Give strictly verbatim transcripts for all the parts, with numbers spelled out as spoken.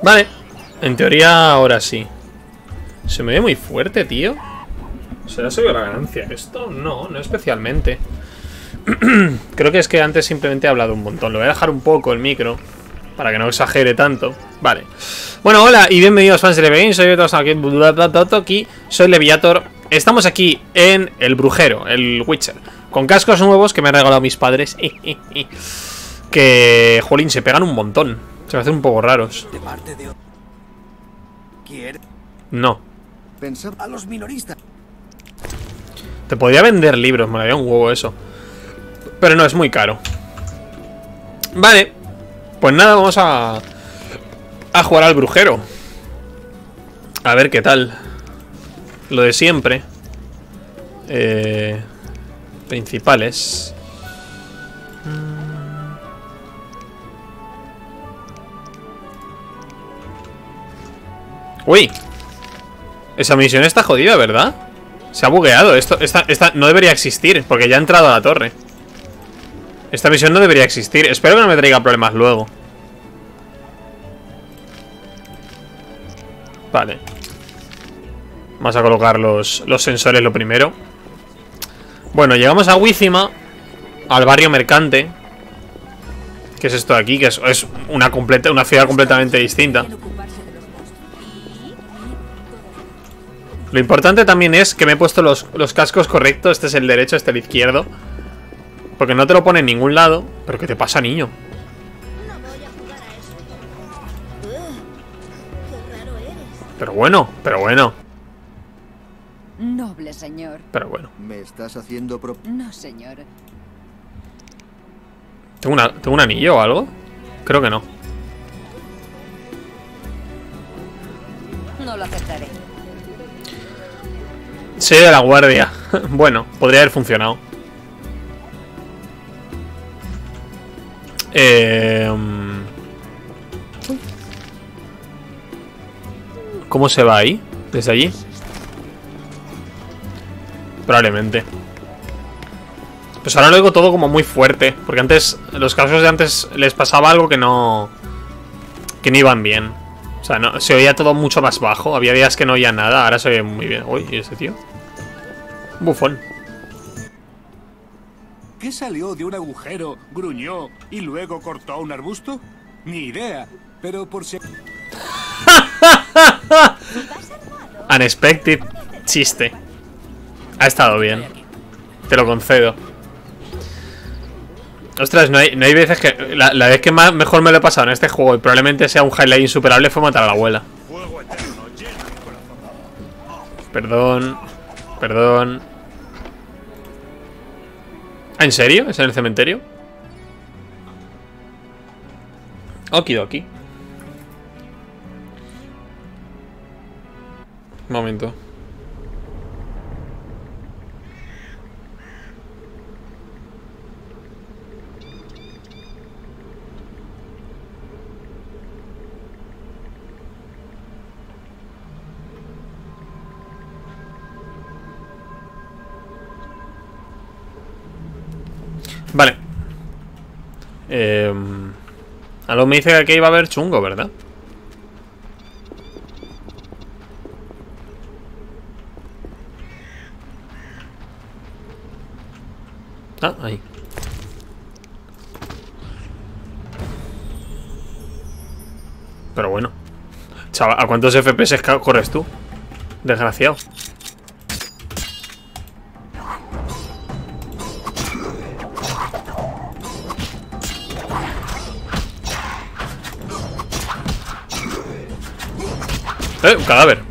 Vale. En teoría ahora sí. Se me ve muy fuerte, tío. ¿Será sobre la ganancia esto? No, no especialmente. Creo que es que antes simplemente he hablado un montón. Lo voy a dejar un poco el micro para que no exagere tanto. Vale. Bueno, hola y bienvenidos fans de Leviator. Soy todos aquí, aquí. Soy Leviator. Estamos aquí en el Brujero, el Witcher, con cascos nuevos que me han regalado mis padres. Que, jolín, se pegan un montón. Se me hacen un poco raros. No. Pensaba a los minoristas. Te podría vender libros, me daría un huevo eso. Pero no, es muy caro. Vale. Pues nada, vamos a A jugar al Brujero. A ver qué tal. Lo de siempre. Eh, principales. Uy. Esa misión está jodida, ¿verdad? Se ha bugueado. Esto, esta, esta no debería existir, porque ya ha entrado a la torre. Esta misión no debería existir. Espero que no me traiga problemas luego. Vale. Vamos a colocar los, los sensores lo primero. Bueno, llegamos a Wízima, al barrio mercante. ¿Qué es esto de aquí? Que es, es una, completa, una ciudad completamente distinta. Lo importante también es que me he puesto los, los cascos correctos. Este es el derecho, este el izquierdo. Porque no te lo pone en ningún lado. ¿Pero qué te pasa, niño? Pero bueno, pero bueno. Noble señor. Pero bueno. ¿Me estás haciendo pro... No, señor. ¿Tengo, una, ¿Tengo un anillo o algo? Creo que no. No lo aceptaré. Soy de la guardia. Bueno, podría haber funcionado. Eh... ¿Cómo se va ahí? ¿Desde allí? Probablemente. Pues ahora lo digo todo como muy fuerte. Porque antes, los casos de antes les pasaba algo que no... Que no iban bien. O sea, no, se oía todo mucho más bajo. Había días que no oía nada, ahora se oye muy bien. Uy, ¿y ese tío? Bufón. ¿Qué salió de un agujero, gruñó y luego cortó un arbusto? Ni idea, pero por si... Unexpected chiste. Ha estado bien. Te lo concedo. Ostras, no hay, no hay veces que... La, la vez que más, mejor me lo he pasado en este juego, y probablemente sea un highlight insuperable, fue matar a la abuela. Perdón. Perdón. ¿Ah, en serio? ¿Es en el cementerio? Okidoki. Un momento. Vale. Eh, algo me dice que aquí iba a haber chungo, ¿verdad? Ah, ahí. Pero bueno. Chaval, ¿a cuántos F P S corres tú? Desgraciado. Eh, un cadáver.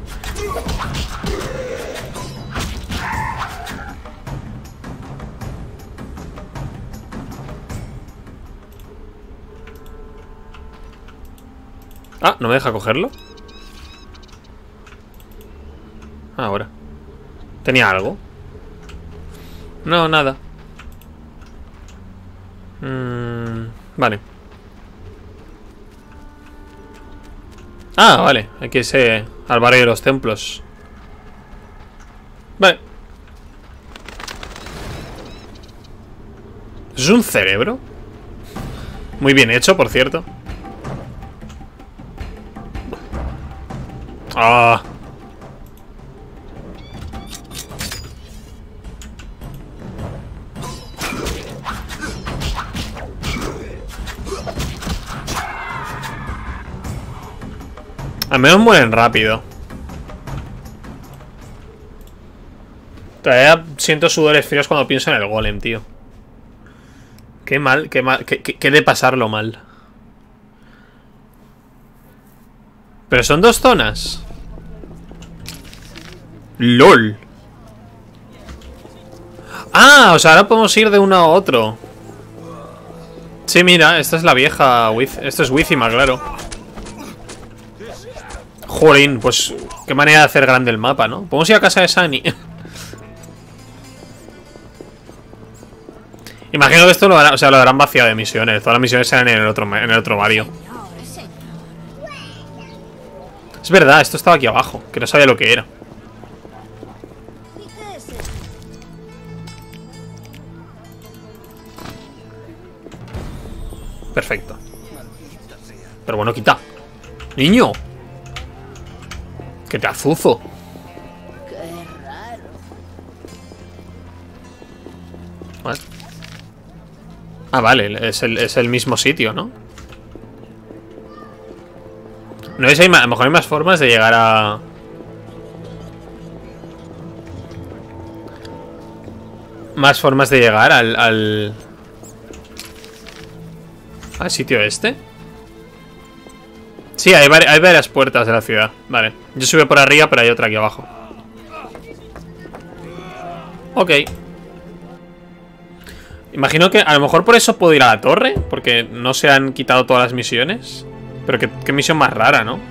Ah, ¿no me deja cogerlo? Ah, ahora. ¿Tenía algo? No, nada. Mm, vale. Ah, vale. Hay que irse al barrio de los templos. Vale. ¿Es un cerebro? Muy bien hecho, por cierto. Ah. Al menos mueren rápido. Todavía siento sudores fríos cuando pienso en el golem, tío. Qué mal, qué mal, qué, qué, qué de pasarlo mal. Pero son dos zonas. LOL. Ah, o sea, ahora podemos ir de uno a otro. Sí, mira, esta es la vieja Wiz. Esto es Wizima, claro. Jolín, pues qué manera de hacer grande el mapa, ¿no? Podemos ir a casa de Sunny. Imagino que esto lo harán, o sea, lo harán vaciado de misiones. Todas las misiones serán en el otro, en el otro Mario. Es verdad, esto estaba aquí abajo, que no sabía lo que era. Perfecto. Pero bueno, quita. Niño. Que te azuzo. Vale. Ah, vale, es el, es el mismo sitio, ¿no? No sé si hay más, a lo mejor hay más formas de llegar a... Más formas de llegar al... Al, al sitio este. Sí, hay, var hay varias puertas de la ciudad. Vale, yo subí por arriba, pero hay otra aquí abajo. Ok. Imagino que a lo mejor por eso puedo ir a la torre, porque no se han quitado todas las misiones. Pero qué, qué misión más rara, ¿no?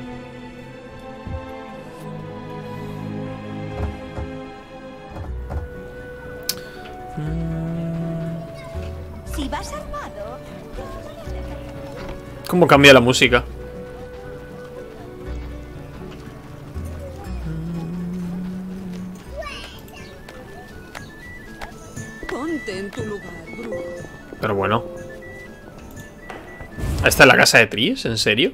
Si vas armado... ¿Cómo cambia la música? Ponte en tu lugar, brujo. Pero bueno. ¿Esta es la casa de Tris? ¿En serio?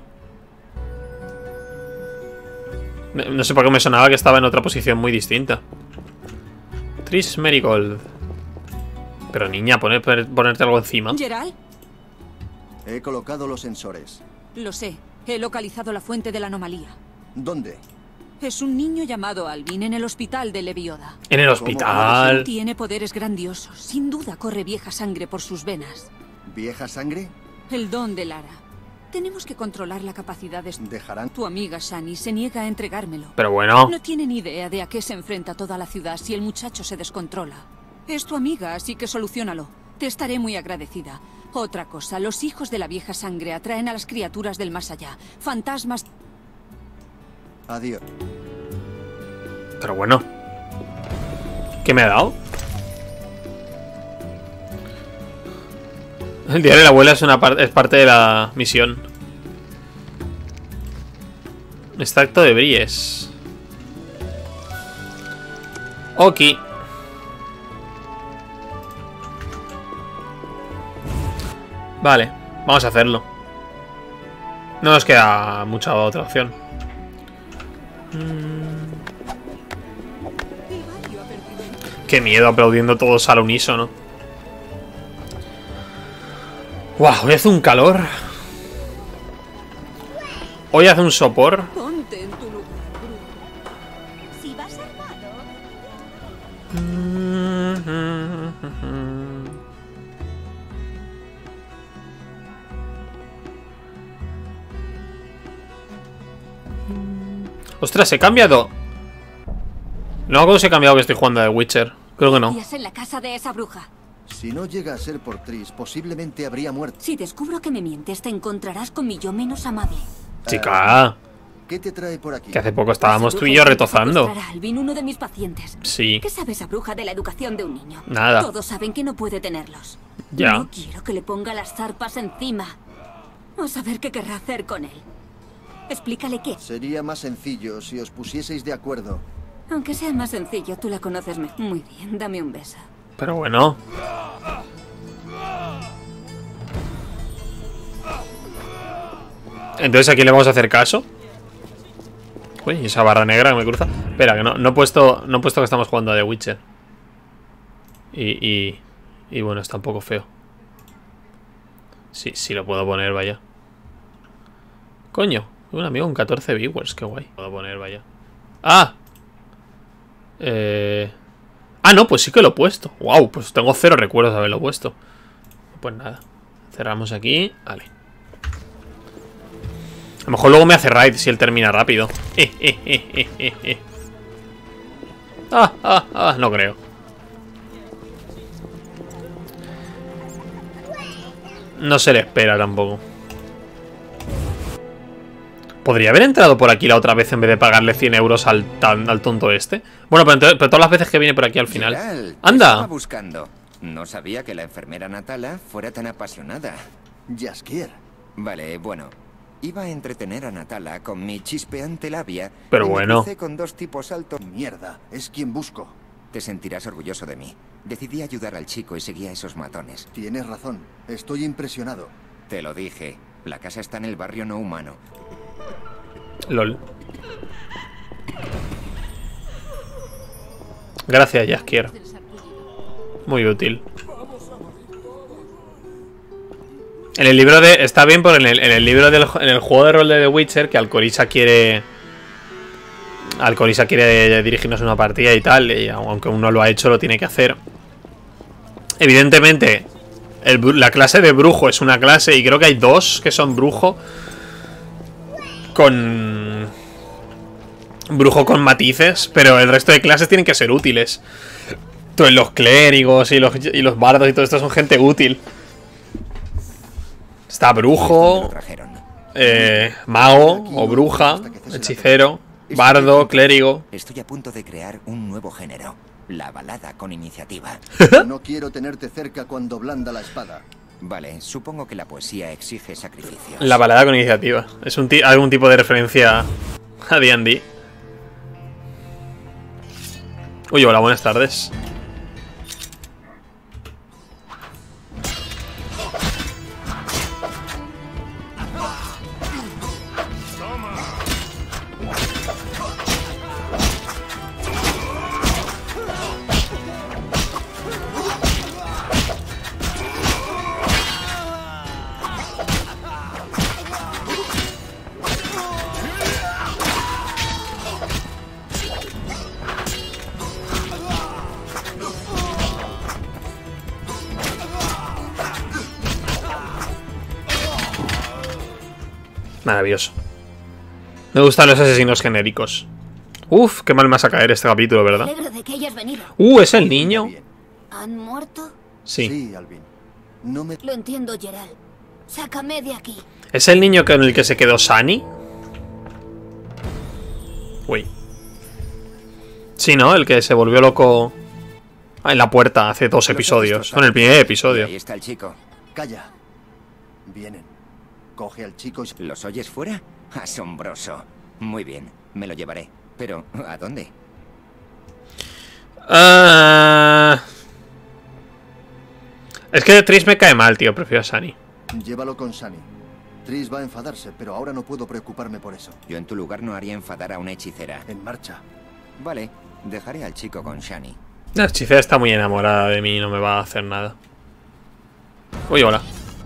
No sé por qué me sonaba que estaba en otra posición muy distinta. Tris Merigold. Pero niña, poner, ponerte algo encima. ¿Geralt? He colocado los sensores. Lo sé. He localizado la fuente de la anomalía. ¿Dónde? Es un niño llamado Alvin en el hospital de Levioda. En el hospital. Tiene poderes grandiosos. Sin duda corre vieja sangre por sus venas. ¿Vieja sangre? El don de Lara. Tenemos que controlar la capacidad de... ¿Dejarán? Tu amiga Shani se niega a entregármelo. Pero bueno. No tiene ni idea de a qué se enfrenta toda la ciudad si el muchacho se descontrola. Es tu amiga, así que soluciónalo. Te estaré muy agradecida. Otra cosa, los hijos de la vieja sangre atraen a las criaturas del más allá. Fantasmas... Adiós. Pero bueno. ¿Qué me ha dado? El diario de la abuela es, una par es parte de la misión. Extracto de bries. Ok. Vale, vamos a hacerlo. No nos queda mucha otra opción. Qué miedo aplaudiendo todos al unísono. Wow, hoy hace un calor. Hoy hace un sopor. Ponte en tu lugar, brujo. Si vas armado... Ostras, he cambiado. No me acuerdo si he cambiado que estoy jugando de Witcher. Creo que no. en la casa de esa bruja. Si no llega a ser por Tris, posiblemente habría muerto. Si descubro que me mientes, te encontrarás con mi yo menos amable. Chica, ¿Qué te trae por aquí? que hace poco estábamos tú y yo retozando. Alvin, uno de mis pacientes. Sí. ¿Qué sabe esa bruja de la educación de un niño? Nada. Todos saben que no puede tenerlos. Ya. No quiero que le ponga las zarpas encima. O saber qué querrá hacer con él. Explícale qué. Sería más sencillo si os pusieseis de acuerdo. Aunque sea más sencillo, tú la conoces me- muy bien. Dame un beso. Pero bueno. Entonces, ¿a quién le vamos a hacer caso? Uy, esa barra negra que me cruza. Espera, que no, no he puesto. No he puesto que estamos jugando a The Witcher. Y, y. Y bueno, está un poco feo. Sí, sí lo puedo poner, vaya. Coño, un amigo con catorce viewers, qué guay. Puedo poner, vaya. ¡Ah! Eh... Ah, no, pues sí que lo he puesto. Wow, pues tengo cero recuerdos de haberlo puesto. Pues nada. Cerramos aquí. Vale. A lo mejor luego me hace raid si él termina rápido. Eh, eh, eh, eh, eh, eh. Ah, ah, ah, no creo. No se le espera tampoco. ¿Podría haber entrado por aquí la otra vez en vez de pagarle cien euros al, tan, al tonto este? Bueno, pero, entonces, pero todas las veces que viene por aquí al final. Geralt, ¡Anda! estaba buscando. No sabía que la enfermera Natala fuera tan apasionada. Jaskier. Vale, bueno. Iba a entretener a Natala con mi chispeante labia. Pero y me bueno. crucé con dos tipos altos. Mierda, es quien busco. Te sentirás orgulloso de mí. Decidí ayudar al chico y seguí a esos matones. Tienes razón, estoy impresionado. Te lo dije. La casa está en el barrio no humano. LOL. Gracias, Jaskier. Muy útil. En el libro de... Está bien, porque en el, en el libro del en el juego de rol de The Witcher, que Alcorisa quiere... Alcorisa quiere dirigirnos una partida y tal, y aunque uno lo ha hecho, lo tiene que hacer. Evidentemente, el, la clase de brujo es una clase, y creo que hay dos que son brujo con... Brujo con matices, pero el resto de clases tienen que ser útiles. Entonces los clérigos y los, y los bardos y todo esto son gente útil. Está brujo, eh, mago o bruja, hechicero, bardo, clérigo. Estoy a punto de crear un nuevo género. La balada con iniciativa. No quiero tenerte cerca cuando blanda la espada. Vale, supongo que la poesía exige sacrificios. La balada con iniciativa. Es un algún tipo de referencia a D and D. Uy, hola, buenas tardes. Maravilloso. Me gustan los asesinos genéricos. Uf, qué mal me vas a caer este capítulo, ¿verdad? De que hayas venido. Uh, ¿es el niño? ¿Han muerto? Sí. Sí, Alvin. No me... Lo entiendo, Geralt. Sácame de aquí. ¿Es el niño con el que se quedó Sunny? Uy. Sí, ¿no? El que se volvió loco en la puerta hace dos episodios. Con el primer episodio. Ahí está el chico. Calla. Vienen. Coge al chico y... ¿Los oyes fuera? Asombroso. Muy bien, me lo llevaré. Pero, ¿a dónde? Uh... Es que Triss me cae mal, tío. Prefiero a Sunny. Llévalo con Sunny. Triss va a enfadarse, pero ahora no puedo preocuparme por eso. Yo en tu lugar no haría enfadar a una hechicera. En marcha. Vale, dejaré al chico con Shani. La hechicera está muy enamorada de mí y no me va a hacer nada. Uy, hola.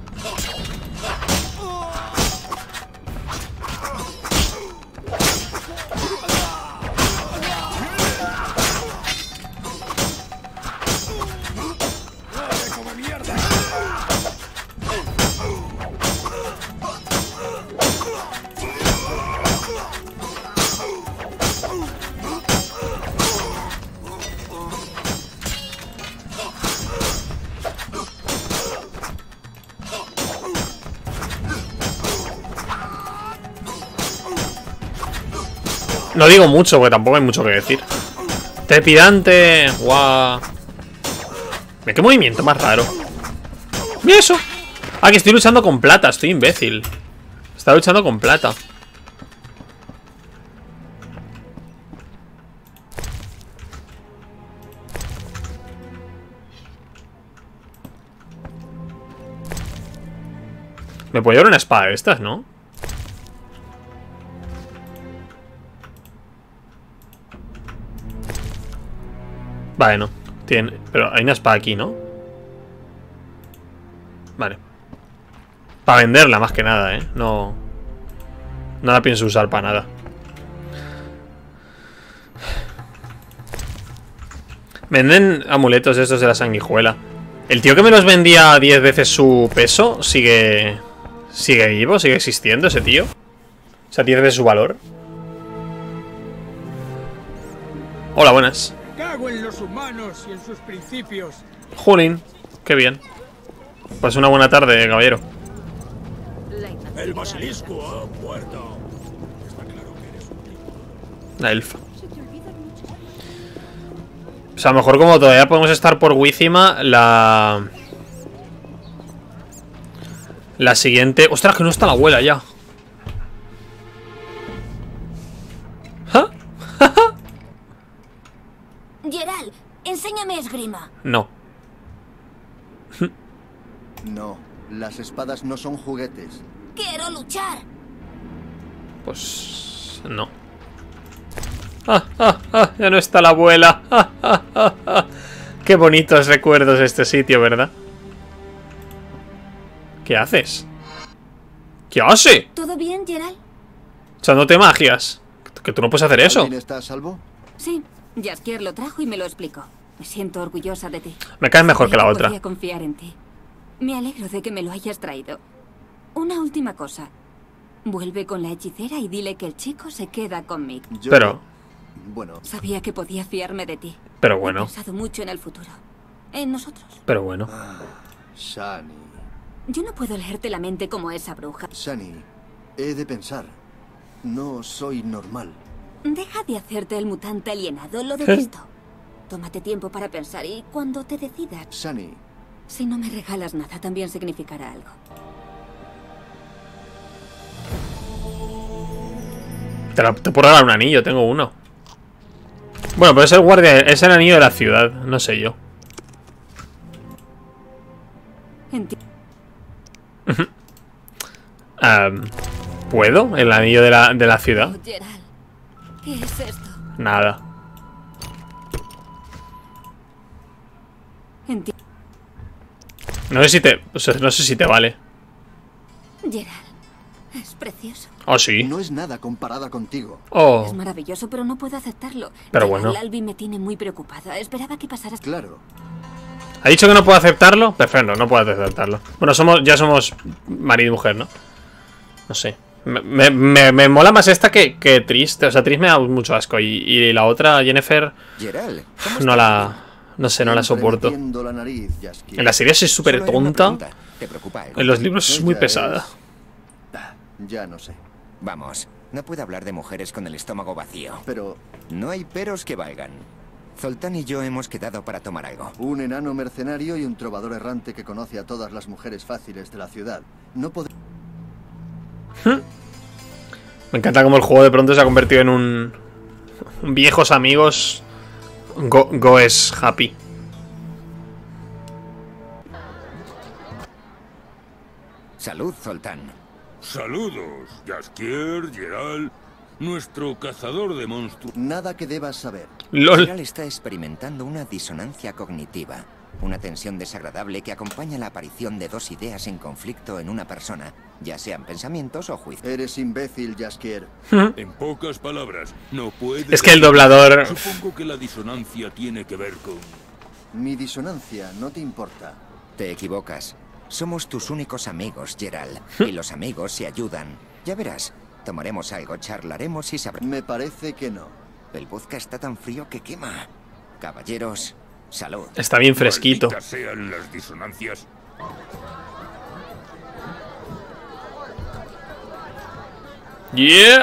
No digo mucho, porque tampoco hay mucho que decir. Trepidante. Guau. Mira qué movimiento más raro. Mira eso. Ah, que estoy luchando con plata. Estoy imbécil. Está luchando con plata. Me puedo llevar una espada de estas, ¿no? Vale, no. Tiene... Pero hay una espada aquí, ¿no? Vale. Para venderla, más que nada, ¿eh? No... No la pienso usar para nada. Venden amuletos estos de la sanguijuela. El tío que me los vendía a diez veces su peso sigue... Sigue vivo, sigue existiendo ese tío. O sea, diez veces su valor. Hola, buenas. Cago en los humanos y en sus principios. Jolín, qué bien. Pues una buena tarde, caballero. El basilisco ha muerto. Está claro que eres un tipo. La elfa. O sea, a lo mejor como todavía podemos estar por Wícima, la... La siguiente... ¡Ostras, que no está la abuela ya! ¿Ah? Geralt, enséñame esgrima. No. No, las espadas no son juguetes. Quiero luchar. Pues... no. Ah, ah, ah, ya no está la abuela. Ah, ah, ah, ah. Qué bonitos recuerdos este sitio, ¿verdad? ¿Qué haces? ¿Qué hace? ¿Todo bien, Geralt? Echándote magias. Que tú no puedes hacer eso. ¿Alguien está a salvo? Sí, Jaskier lo trajo y me lo explicó. Me siento orgullosa de ti. Me caes mejor que la Sabía otra. Podía confiar en ti. Me alegro de que me lo hayas traído. Una última cosa. Vuelve con la hechicera y dile que el chico se queda conmigo. Yo... Pero... Bueno, Sabía que podía fiarme de ti. Pero He bueno. pensado mucho en el futuro. En nosotros. Pero bueno. Shani. Yo no puedo leerte la mente como esa bruja. Shani, he de pensar. No soy normal. Deja de hacerte el mutante alienado, lo detesto. Tómate tiempo para pensar y cuando te decidas... Shani, Si no me regalas nada, también significará algo. Te, la, te puedo regalar un anillo, tengo uno. Bueno, pero es el guardia, es el anillo de la ciudad, no sé yo. Enti- Um, ¿Puedo? ¿El anillo de la, de la ciudad? Oh, Geralt, ¿qué es esto? Nada. Enti- No sé si te... O sea, no sé si te vale. Geralt, es precioso. Oh, sí. no es nada comparada contigo. Oh. Es maravilloso, pero no puedo aceptarlo. Pero Geralt, bueno. Albi me tiene muy preocupada. Esperaba que pasaras... Claro. ¿Ha dicho que no puedo aceptarlo? Perfecto, no puedo aceptarlo. Bueno, somos ya somos marido y mujer, ¿no? No sé. Me, me, me, me mola más esta que, que Tris. O sea, Tris me da mucho asco. Y, y la otra, Jennifer, Geralt, ¿cómo no estás? la... No sé, no la Siempre soporto. metiendo la nariz, Jaskier. En la serie es súper Solo era una tonta. pregunta. ¿Te preocupa algo? En los libros es muy Ella pesada. es- Ah, Ya no sé. Vamos, no puedo hablar de mujeres con el estómago vacío. Pero No hay peros que valgan. Zoltán y yo hemos quedado para tomar algo. un enano mercenario y un trovador errante que conoce a todas las mujeres fáciles de la ciudad. No podemos... Me encanta cómo el juego de pronto se ha convertido en un... un viejos amigos. Go, go es happy. Salud, Zoltán. Saludos, Jaskier, Geralt, nuestro cazador de monstruos. Nada que debas saber. LOL. Geralt está experimentando una disonancia cognitiva. Una tensión desagradable que acompaña la aparición de dos ideas en conflicto en una persona, ya sean pensamientos o juicios. Eres imbécil, Jaskier. En pocas palabras, no puede... Es que el doblador... Supongo que la disonancia tiene que ver con... Mi disonancia no te importa. Te equivocas. Somos tus únicos amigos, Geralt. Y los amigos se ayudan. Ya verás. Tomaremos algo, charlaremos y sabremos. Me parece que no. El vodka está tan frío que quema. Caballeros, salud. Está bien fresquito. Malditas sean las disonancias. Yeah.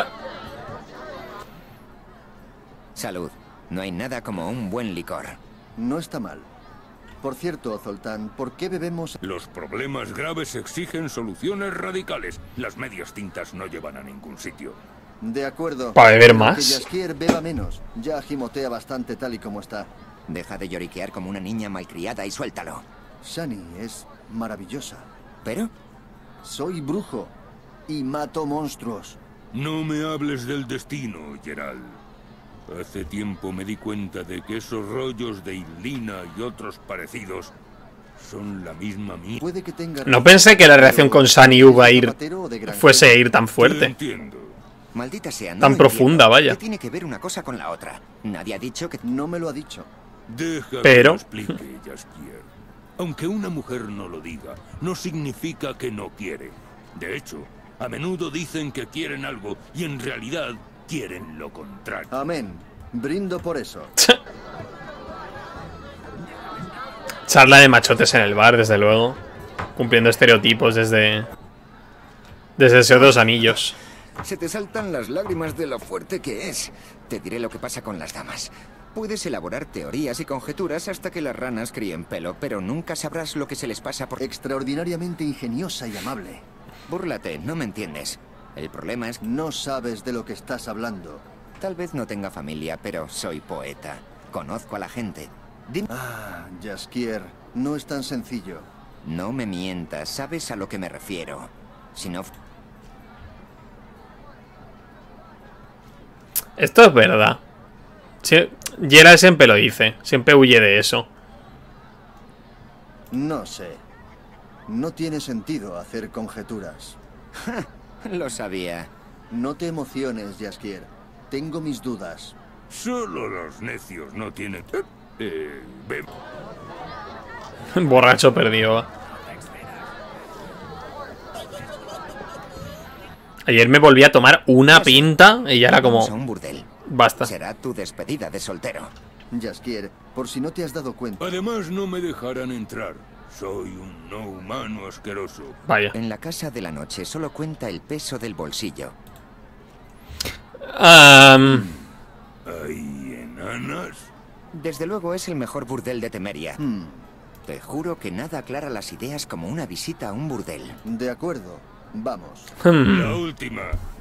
Salud. No hay nada como un buen licor. No está mal. Por cierto, Zoltán, ¿por qué bebemos? Los problemas graves exigen soluciones radicales. Las medias tintas no llevan a ningún sitio. De acuerdo. ¿Para beber Pero más? Que Jaskier beba menos. Ya gimotea bastante tal y como está. Deja de lloriquear como una niña malcriada y suéltalo. Shani es maravillosa. ¿Pero? Soy brujo y mato monstruos. No me hables del destino, Geralt. Hace tiempo me di cuenta de que esos rollos de Irlina y otros parecidos son la misma mierda. Puede que tenga No pensé que la reacción con Sunny iba a ir fuese a ir tan Te fuerte. entiendo. Maldita sea, no Tan lo profunda, entiendo. vaya. ¿Qué tiene que ver una cosa con la otra? Nadie ha dicho que... No me lo ha dicho. Deja Pero- que lo explique, Jaskier. Aunque una mujer no lo diga, no significa que no quiere. De hecho, a menudo dicen que quieren algo y en realidad quieren lo contrario. Amén. Brindo por eso. Charla de machotes en el bar, desde luego. Cumpliendo estereotipos desde... Desde esos dos anillos. Se te saltan las lágrimas de lo fuerte que es. Te diré lo que pasa con las damas. Puedes elaborar teorías y conjeturas hasta que las ranas críen pelo, pero nunca sabrás lo que se les pasa por... Extraordinariamente ingeniosa y amable. Búrlate, no me entiendes. El problema es... No sabes de lo que estás hablando. Tal vez no tenga familia, pero soy poeta. Conozco a la gente. Dime... Ah, Jaskier, no es tan sencillo. No me mientas, sabes a lo que me refiero. Si no... Esto es verdad. Sí, Geralt siempre lo dice. Siempre huye de eso. No sé. No tiene sentido hacer conjeturas. Lo sabía. No te emociones, Jaskier. Tengo mis dudas. Solo los necios no tienen... Eh, ve- Borracho perdido. Ayer me volví a tomar una pinta y ya era como... Vamos a un burdel. Basta. Será tu despedida de soltero. Jaskier, por si no te has dado cuenta. Además, no me dejarán entrar. Soy un no humano asqueroso. Vaya. En la casa de la noche solo cuenta el peso del bolsillo. Am, ¿Hay enanas? Desde luego es el mejor burdel de Temeria. Hmm, Te juro que nada aclara las ideas como una visita a un burdel. de acuerdo. Vamos. hmm. La última.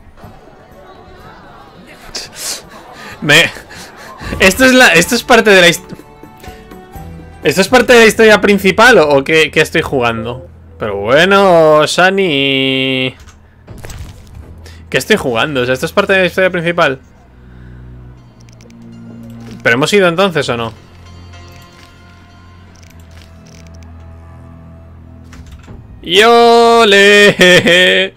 Me... Esto es la... Esto es parte de la historia... ¿Esto es parte de la historia principal o, o qué, qué estoy jugando? Pero bueno, Sunny... ¿Qué estoy jugando? O sea, ¿esto es parte de la historia principal? ¿Pero hemos ido entonces o no? ¡Yole!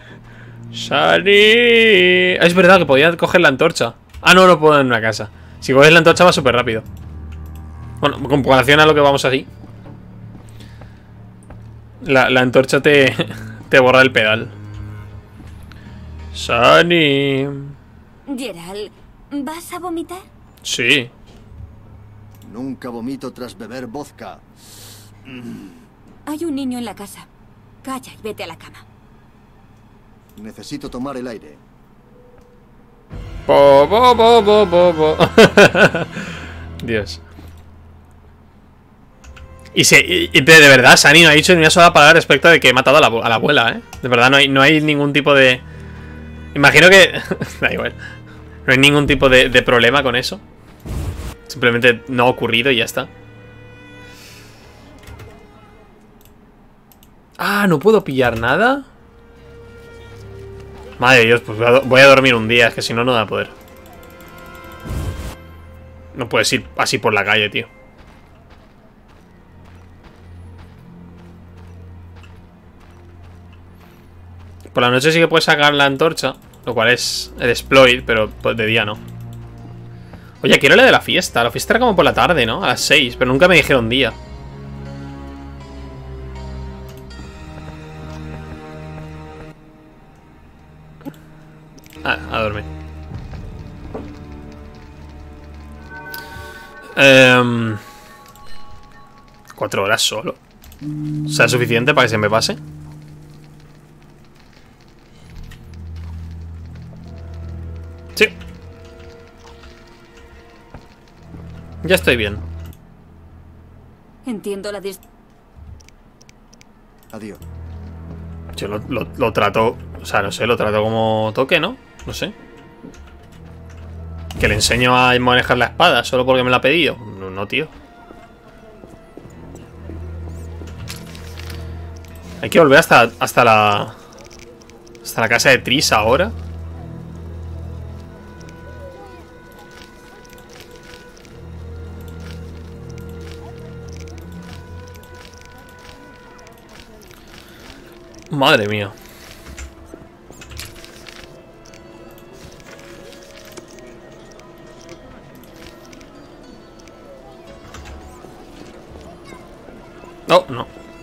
¡Sunny! Es verdad que podía coger la antorcha. Ah, no, no puedo en una casa. Si coges la antorcha va súper rápido. Bueno, en comparación a lo que vamos así. La, la antorcha te, te borra el pedal. Sunny. Geralt, ¿vas a vomitar? Sí. Nunca vomito tras beber vodka. Hay un niño en la casa. Calla y vete a la cama. Necesito tomar el aire. Bo, bo, bo, bo, bo, bo. Dios. Y, se, y, y de, de verdad, Sunny no ha dicho ni una sola palabra respecto de que he matado a la, a la abuela, ¿eh? De verdad, no hay, no hay ningún tipo de... Imagino que... Da igual. No hay ningún tipo de, de problema con eso. Simplemente no ha ocurrido y ya está. Ah, ¿no puedo pillar nada? Madre de Dios, pues voy a, voy a dormir un día. Es que si no, no da poder. No puedes ir así por la calle, tío. Por la noche sí que puedes sacar la antorcha, lo cual es el exploit, pero de día no. Oye, quiero la de la fiesta. La fiesta era como por la tarde, ¿no? A las seis, pero nunca me dijeron día. Ah, a dormir. Um, Cuatro horas solo. ¿Será suficiente para que se me pase? Sí. Ya estoy bien. Entiendo la dis... Adiós. Yo lo, lo, lo trato... O sea, no sé, lo trato como toque, ¿no? No sé. Que le enseño a manejar la espada solo porque me la ha pedido. No, no, tío. Hay que volver hasta, hasta la... Hasta la casa de Triss ahora. Madre mía. Oh, no.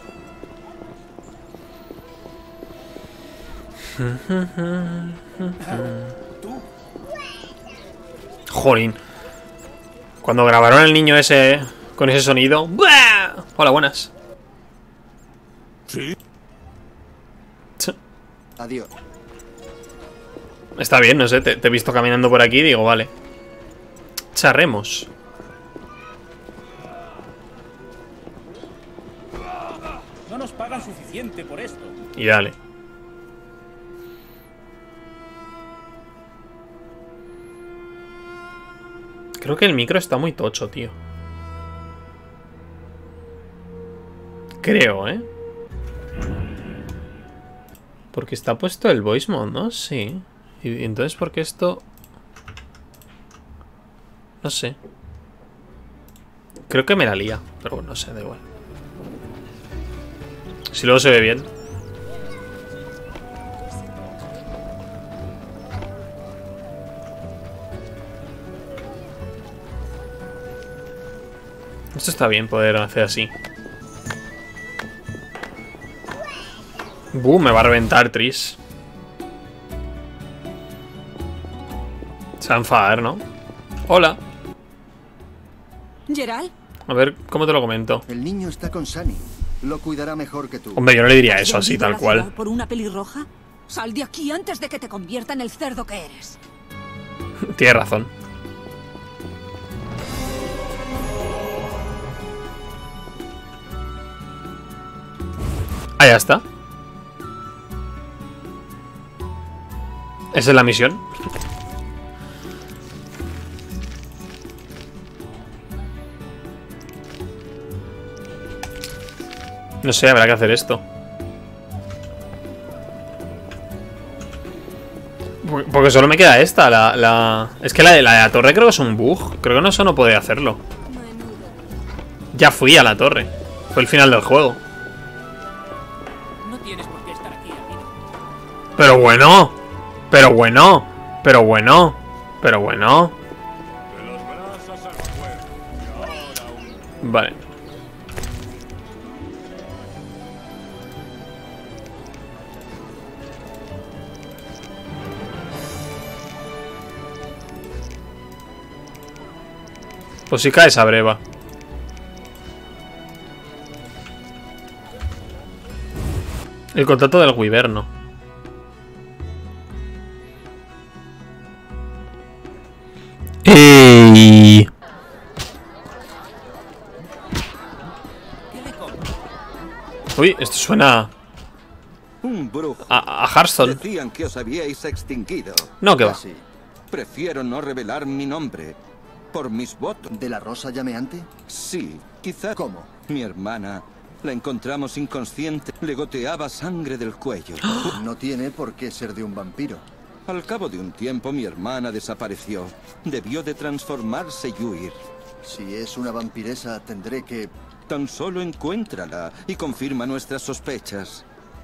Jolín. Cuando grabaron el niño ese con ese sonido. ¡Buah! Hola, buenas. Sí. Adiós. Está bien, no sé, te, te he visto caminando por aquí y digo, vale. Charremos. No nos pagan suficiente por esto. Y dale. Creo que el micro está muy tocho, tío. Creo, ¿eh? Porque está puesto el voice mode, ¿no? Sí. Y entonces, ¿por qué esto...? No sé. Creo que me la lía. Pero bueno, no sé, da igual. Si luego se ve bien. Esto está bien poder hacer así. Buh, me va a reventar Tris. Se va a enfadar, ¿no? Hola. ¿Geralt? A ver, ¿cómo te lo comento? El niño está con Sunny. Lo cuidará mejor que tú. Hombre, yo no le diría eso ¿Has así, vendido tal la cual. ciudad ¿Por una pelirroja? Sal de aquí antes de que te convierta en el cerdo que eres. Tienes razón. Ah, ya está. Esa es la misión. No sé, habrá que hacer esto. Porque solo me queda esta, la... la... Es que la de, la de la torre creo que es un bug. Creo que no, eso no podía hacerlo. Ya fui a la torre. Fue el final del juego. No tienes por qué estar aquí, amigo. Pero bueno. Pero bueno. Pero bueno. Pero bueno. Vale. Pues sí cae esa breva. El contrato del Wyverno. ¡Ey! Uy, esto suena Un brujo. a, a Hearthstone. Decían que os habíais extinguido. No, que va. Casi. Prefiero no revelar mi nombre. Por mis votos. ¿De la rosa llameante? Sí, quizá. ¿Cómo? Mi hermana. La encontramos inconsciente. Le goteaba sangre del cuello. No tiene por qué ser de un vampiro. Al cabo de un tiempo mi hermana desapareció. Debió de transformarse y huir. Si es una vampiresa, tendré que... Tan solo encuéntrala y confirma nuestras sospechas.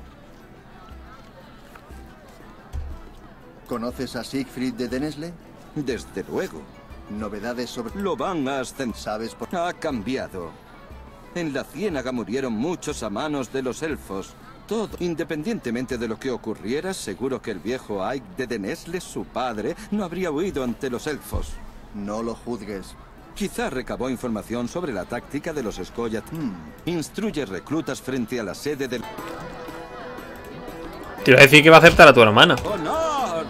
¿Conoces a Siegfried de Dennesle? Desde luego. Novedades sobre... Lo van a ascender. ¿Sabes por qué? Ha cambiado. En la ciénaga murieron muchos a manos de los elfos. Todo. Independientemente de lo que ocurriera, seguro que el viejo Ike de Dennesle, su padre, no habría huido ante los elfos. No lo juzgues. Quizá recabó información sobre la táctica de los Skoyat. Hmm. Instruye reclutas frente a la sede del... Te iba a decir que va a aceptar a tu hermana. ¡Honor!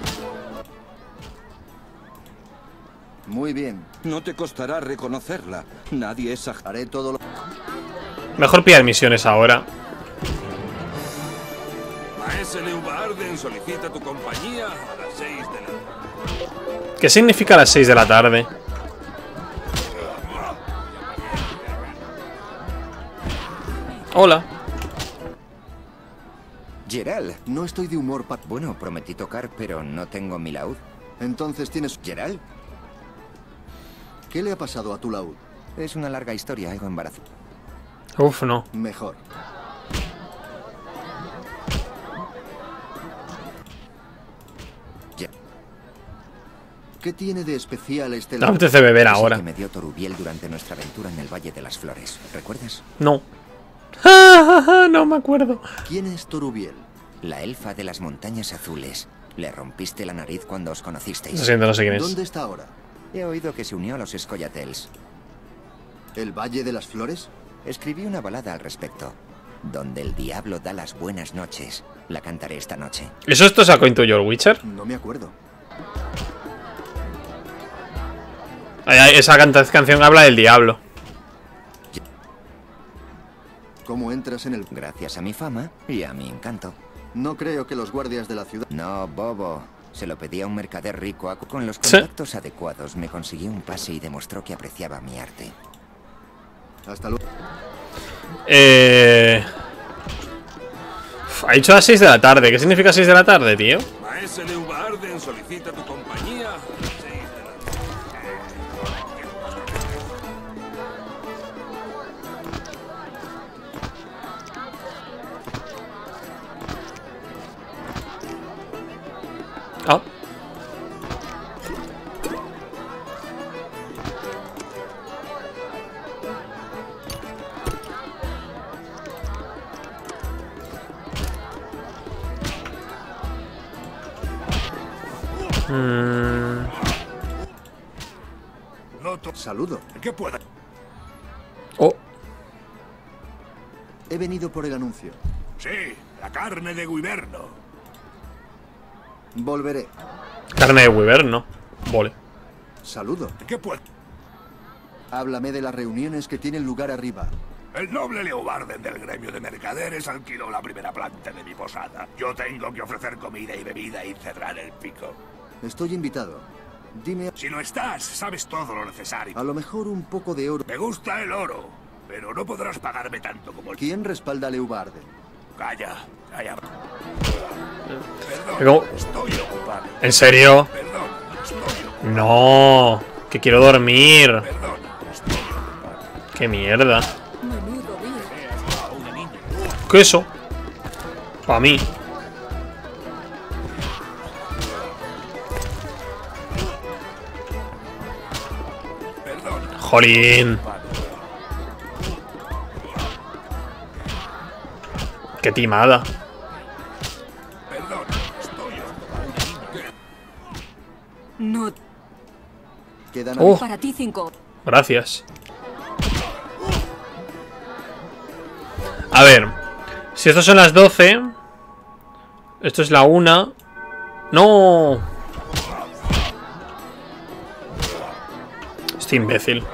Muy bien. No te costará reconocerla. Nadie es aj... Haré todo lo... Mejor pillar misiones ahora. Maese Leubarden solicita tu compañía a las seis de la... ¿Qué significa las seis de la tarde? Hola. Geralt. No estoy de humor pa... Bueno, prometí tocar, pero no tengo mi laúd. Entonces tienes... ¿Geralt? ¿Qué le ha pasado a tu laúd? Es una larga historia, algo embarazo. Uf, no. Mejor. ¿Qué tiene de especial este Me lago? apetece beber Es el ahora. que me dio Torubiel durante nuestra aventura en el Valle de las Flores. ¿Recuerdas? No. No me acuerdo. ¿Quién es Torubiel? La elfa de las montañas azules. Le rompiste la nariz cuando os conocisteis. Lo siento, no sé quién es. ¿Dónde está ahora? He oído que se unió a los Scoia'taels. ¿El Valle de las Flores? Escribí una balada al respecto. Donde el diablo da las buenas noches. La cantaré esta noche. ¿Eso esto sacó Into Your Witcher? No me acuerdo. Ay, ay, esa canta- canción habla del diablo. ¿Cómo entras en el...? Gracias a mi fama y a mi encanto. No creo que los guardias de la ciudad... No, bobo. Se lo pedí a un mercader rico. a- Con los Sí. contactos adecuados me consiguió un pase y demostró que apreciaba mi arte. Hasta luego. Eh... Uf, ha dicho a las seis de la tarde. ¿Qué significa seis de la tarde, tío? Maese Leubarden solicita tu compañía. Ah. Mm. No to- Saludo. ¿Qué pueda? Oh. He venido por el anuncio. Sí, la carne de Guiberno. Volveré. Carne de Weaver, no. Vale. Saludo. ¿Qué puede? Háblame de las reuniones que tienen lugar arriba. El noble Leubarden del gremio de mercaderes alquiló la primera planta de mi posada. Yo tengo que ofrecer comida y bebida y cerrar el pico. Estoy invitado. Dime... Si no estás, sabes todo lo necesario. A lo mejor un poco de oro. Me gusta el oro, pero no podrás pagarme tanto como el... ¿Quién respalda a Leubarden? Calla, calla. Perdón, Pero- estoy ocupado. ¿En serio? Perdón, estoy ocupado. No. Que quiero dormir. Perdón, estoy ocupado. Qué mierda. Menudo día. ¿Qué eso? Para mí. Perdón. Jolín. Qué timada. Perdón, estoy ocupado. No, Quedan... Oh, para ti cinco. gracias. A ver. Si estos son las doce. Esto es la una. ¡No! Este imbécil.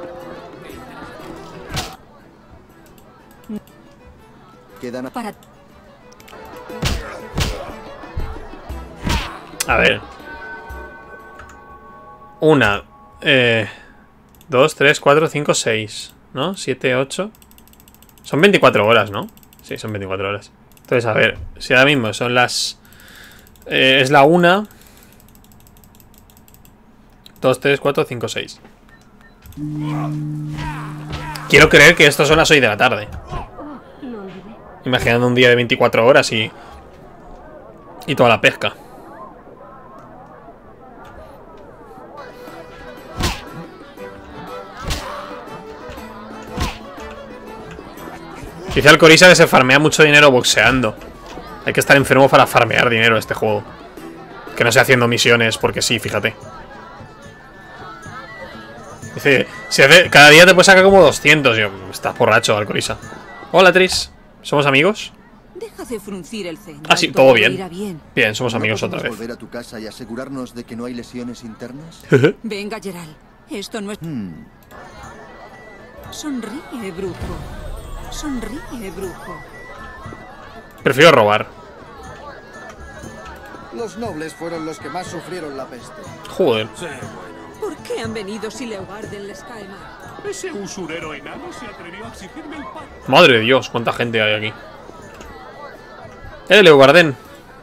Quedan... Para A ver. Una. Eh, dos, tres, cuatro, cinco, seis. ¿No? Siete, ocho. Son veinticuatro horas, ¿no? Sí, son veinticuatro horas. Entonces, a ver. Si ahora mismo son las... Eh, es la una. Dos, tres, cuatro, cinco, seis. Quiero creer que estas son las seis de la tarde. Imaginando un día de veinticuatro horas y... Y toda la pesca. Dice Alcorisa que se farmea mucho dinero boxeando. Hay que estar enfermo para farmear dinero en este juego. Que no sea haciendo misiones, porque sí, fíjate. Dice, si hace, cada día te puedes sacar como doscientos. Yo, estás borracho, Alcorisa. Hola, Tris. ¿Somos amigos? deja de fruncir el ceño. Ah, sí, todo bien. Irá bien. Bien, somos ¿No amigos otra podemos vez. volver a tu casa y asegurarnos de que no hay lesiones internas? Venga, Geralt. Esto no es... Hmm. Sonríe, brujo. Sonríe, brujo. Prefiero robar. Los nobles fueron los que más sufrieron la peste. Joder. Sí, bueno. ¿Por qué han venido si Leubarden les cae mal? Ese usurero enano se atrevió a exigirme el pan. Madre de Dios, cuánta gente hay aquí. Eh, Leubarden.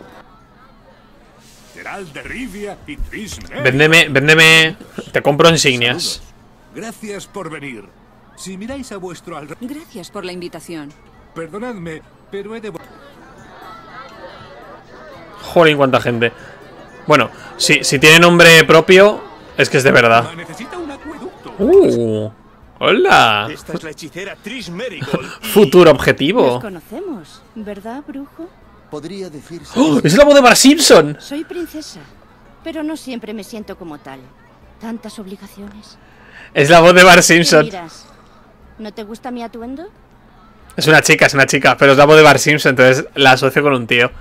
Geralt de Rivia y Tris Menear. Véndeme, véndeme. Te compro insignias. Saludos. Gracias por venir. Si miráis a vuestro alrededor... Gracias por la invitación. Perdonadme, pero he de... Joder, cuánta gente. Bueno, si, si tiene nombre propio, es que es de verdad. Necesita un acueducto. Uh, hola. Esta es la hechicera Trish Merigold. Futuro objetivo. Nos conocemos, ¿verdad, brujo? Podría decirse... ¡Oh! ¡Es la voz de Bart Simpson! Soy princesa, pero no siempre me siento como tal. Tantas obligaciones. Es la voz de Bart ¿Qué Simpson. miras? ¿No te gusta mi atuendo? Es una chica, es una chica, pero es la voz de Bart Simpson, entonces la asocio con un tío.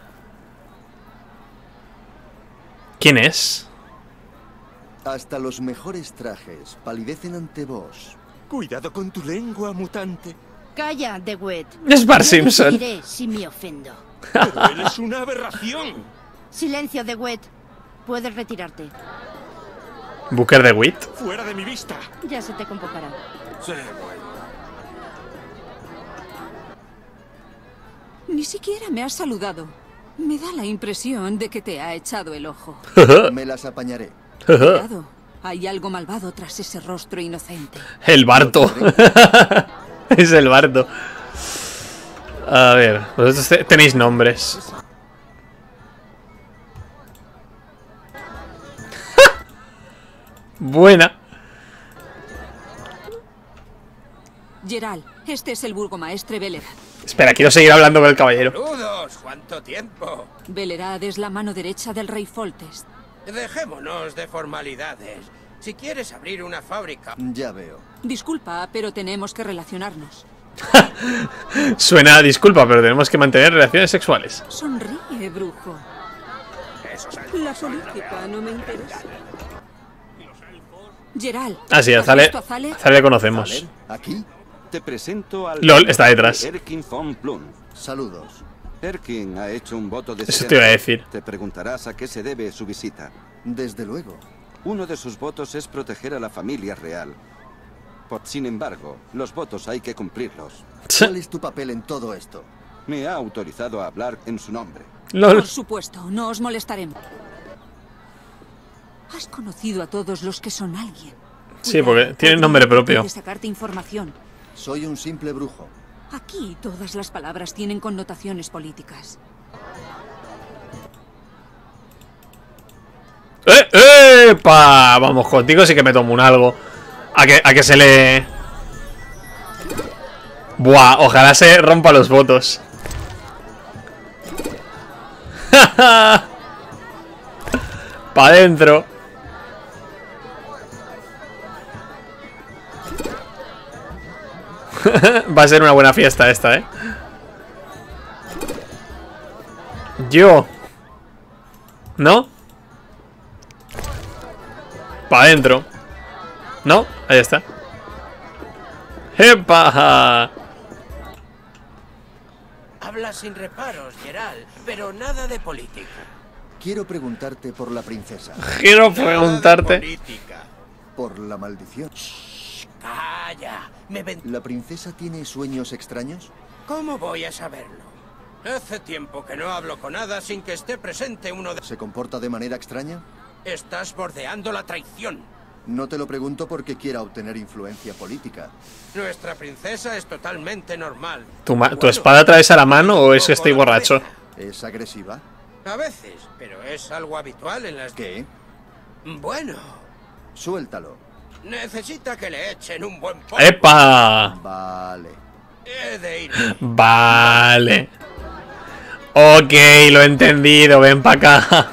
¿Quién es? Hasta los mejores trajes palidecen ante vos. Cuidado con tu lengua, mutante. Calla, DeWitt. Es Bart Yo Simpson. decidiré si me ofendo. Pero él es una aberración. Silencio, DeWitt. Puedes retirarte. Booker DeWitt. Fuera de mi vista. Ya se te convocará. Sí, bueno. Ni siquiera me has saludado. Me da la impresión de que te ha echado el ojo. Me las apañaré. Cuidado, hay algo malvado tras ese rostro inocente. El Barto. Es el Barto. A ver, vosotros te- tenéis nombres. Buena. Gerald, este es el burgomaestre Velerad. Espera, quiero seguir hablando con el caballero. ¡Saludos! ¿Cuánto tiempo? Velerad es la mano derecha del rey Foltest. Dejémonos de formalidades. Si quieres abrir una fábrica... Ya veo. Disculpa, pero tenemos que relacionarnos. Suena a disculpa, pero tenemos que mantener relaciones sexuales. Sonríe, brujo. La política no me interesa. Gerald, Ah, sí, a ¿has Zale, visto a Zale? a Zale le conocemos. ¿Valer? ¿Aquí? Te presento al... LOL, está detrás. Erkin von Plum. Saludos. Erkin ha hecho un voto de Eso silencio. te iba a decir. Te preguntarás a qué se debe su visita. Desde luego. Uno de sus votos es proteger a la familia real. Por, sin embargo, los votos hay que cumplirlos. ¿Cuál es tu papel en todo esto? Me ha autorizado a hablar en su nombre. LOL. Por supuesto, no os molestaremos. Has conocido a todos los que son alguien. Sí, porque tienen nombre propio. De sacarte información. Soy un simple brujo. Aquí todas las palabras tienen connotaciones políticas. ¡Eh, epa! Vamos, contigo sí que me tomo un algo. A que, a que se le... Buah, ojalá se rompa los votos. Pa' adentro. Va a ser una buena fiesta esta, ¿eh? Yo. ¿No? Pa' adentro. ¿No? Ahí está. ¡Epa! Habla sin reparos, Gerald, pero nada de política. Quiero preguntarte por la princesa. Quiero preguntarte. Política. Por la maldición. Calla. Me ven... ¿La princesa tiene sueños extraños? ¿Cómo voy a saberlo? Hace tiempo que no hablo con nada sin que esté presente uno de... ¿Se comporta de manera extraña? Estás bordeando la traición. No te lo pregunto porque quiera obtener influencia política. Nuestra princesa es totalmente normal. ¿Tu, ma- ¿Tu espada atraviesa la mano o es que estoy borracho? ¿Es agresiva? A veces, pero es algo habitual en las... ¿Qué? Bueno, Suéltalo. necesita que le echen un buen polvo. ¡Epa! Vale. He de ir. Vale. Ok, lo he entendido. Ven para acá.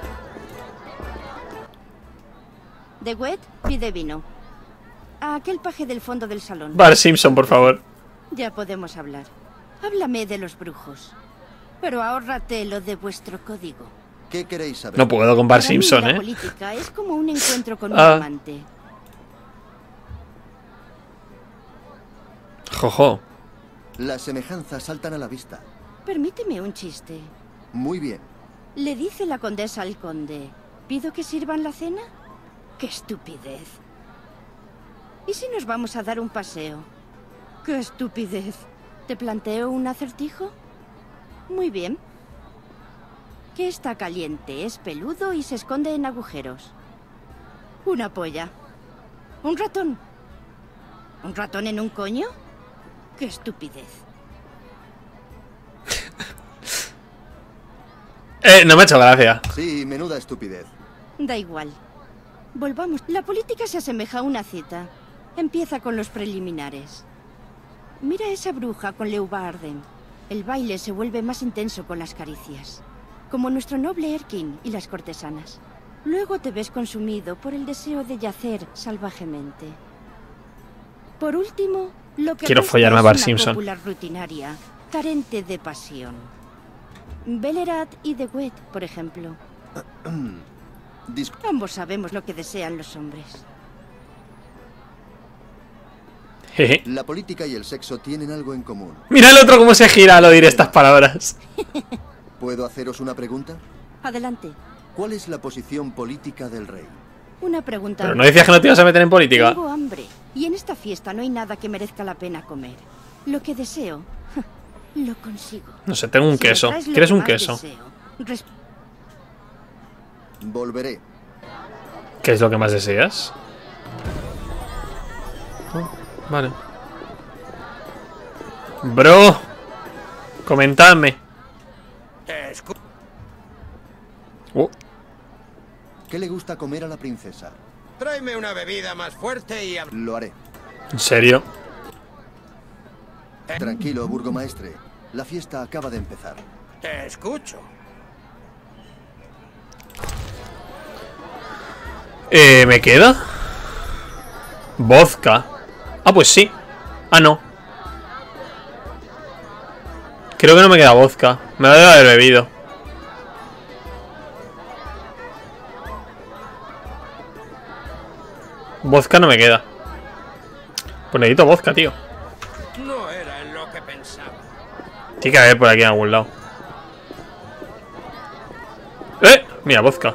DeWitt, pide vino. A aquel paje del fondo del salón. Bart Simpson, por favor. Ya podemos hablar. Háblame de los brujos. Pero ahórrate lo de vuestro código. ¿Qué queréis saber? No puedo con Bart Para mí, Simpson, la ¿eh? política es como un encuentro con Ah. un amante. Jojo. Las semejanzas saltan a la vista. Permíteme un chiste. Muy bien. Le dice la condesa al conde: ¿pido que sirvan la cena? ¡Qué estupidez! ¿Y si nos vamos a dar un paseo? ¡Qué estupidez! ¿Te planteo un acertijo? Muy bien. ¿Qué está caliente, es peludo y se esconde en agujeros? Una polla. ¿Un ratón? ¿Un ratón en un coño? ¡Qué estupidez! Eh, no me ha hecho gracia. Sí, menuda estupidez. Da igual. Volvamos. La política se asemeja a una cita. Empieza con los preliminares. Mira a esa bruja con Leeuwarden. El baile se vuelve más intenso con las caricias. Como nuestro noble Erkin y las cortesanas. Luego te ves consumido por el deseo de yacer salvajemente. Por último, lo que quiero resta follarme a es Bart una Simpson. cópula rutinaria, carente de pasión. Bellerat y De Wet, por ejemplo. Ambos sabemos lo que desean los hombres. Jeje. La política y el sexo tienen algo en común. Mira el otro cómo se gira al oír estas palabras. ¿Puedo haceros una pregunta? Adelante. ¿Cuál es la posición política del rey? Una pregunta. Pero no decías que no te ibas a meter en política. Tengo hambre y en esta fiesta no hay nada que merezca la pena comer. Lo que deseo, lo consigo. No sé, tengo un Si me queso. traes lo ¿Quieres que un más queso? deseo, res- Volveré. ¿Qué es lo que más deseas? Oh, vale. Bro, comentadme. Uh, ¿Qué le gusta comer a la princesa? Tráeme una bebida más fuerte y... hab- Lo haré. ¿En serio? Tranquilo, burgomaestre. La fiesta acaba de empezar. Te escucho. Eh, ¿me queda? Vodka. Ah, pues sí. Ah, no. Creo que no me queda vodka. Me la debo haber bebido. Vodka no me queda. Pues necesito vodka, tío. No era en lo que pensaba. Tiene que haber por aquí en algún lado. ¡Eh! Mira, vodka.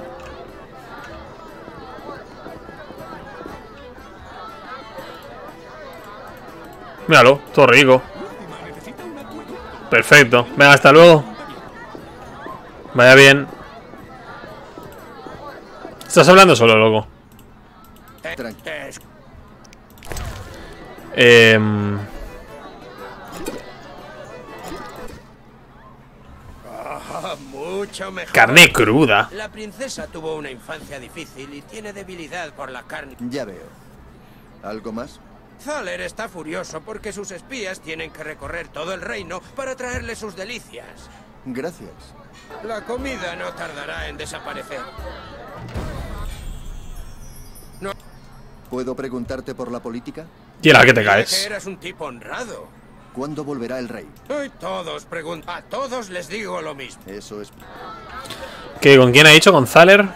Míralo, todo rico. Perfecto. Venga, hasta luego. Vaya bien. Estás hablando solo, loco. Eh... Ah, mucho mejor. Carne cruda. La princesa tuvo una infancia difícil y tiene debilidad por la carne. Ya veo. ¿Algo más? Thaler está furioso porque sus espías tienen que recorrer todo el reino para traerle sus delicias. Gracias. La comida no tardará en desaparecer. No. ¿Puedo preguntarte por la política? Y la que te Dije caes. que eras un tipo honrado. ¿Cuándo volverá el rey? Hoy todos preguntan. A todos les digo lo mismo. Eso es... ¿Qué? ¿Con quién ha dicho? ¿Con Thaler?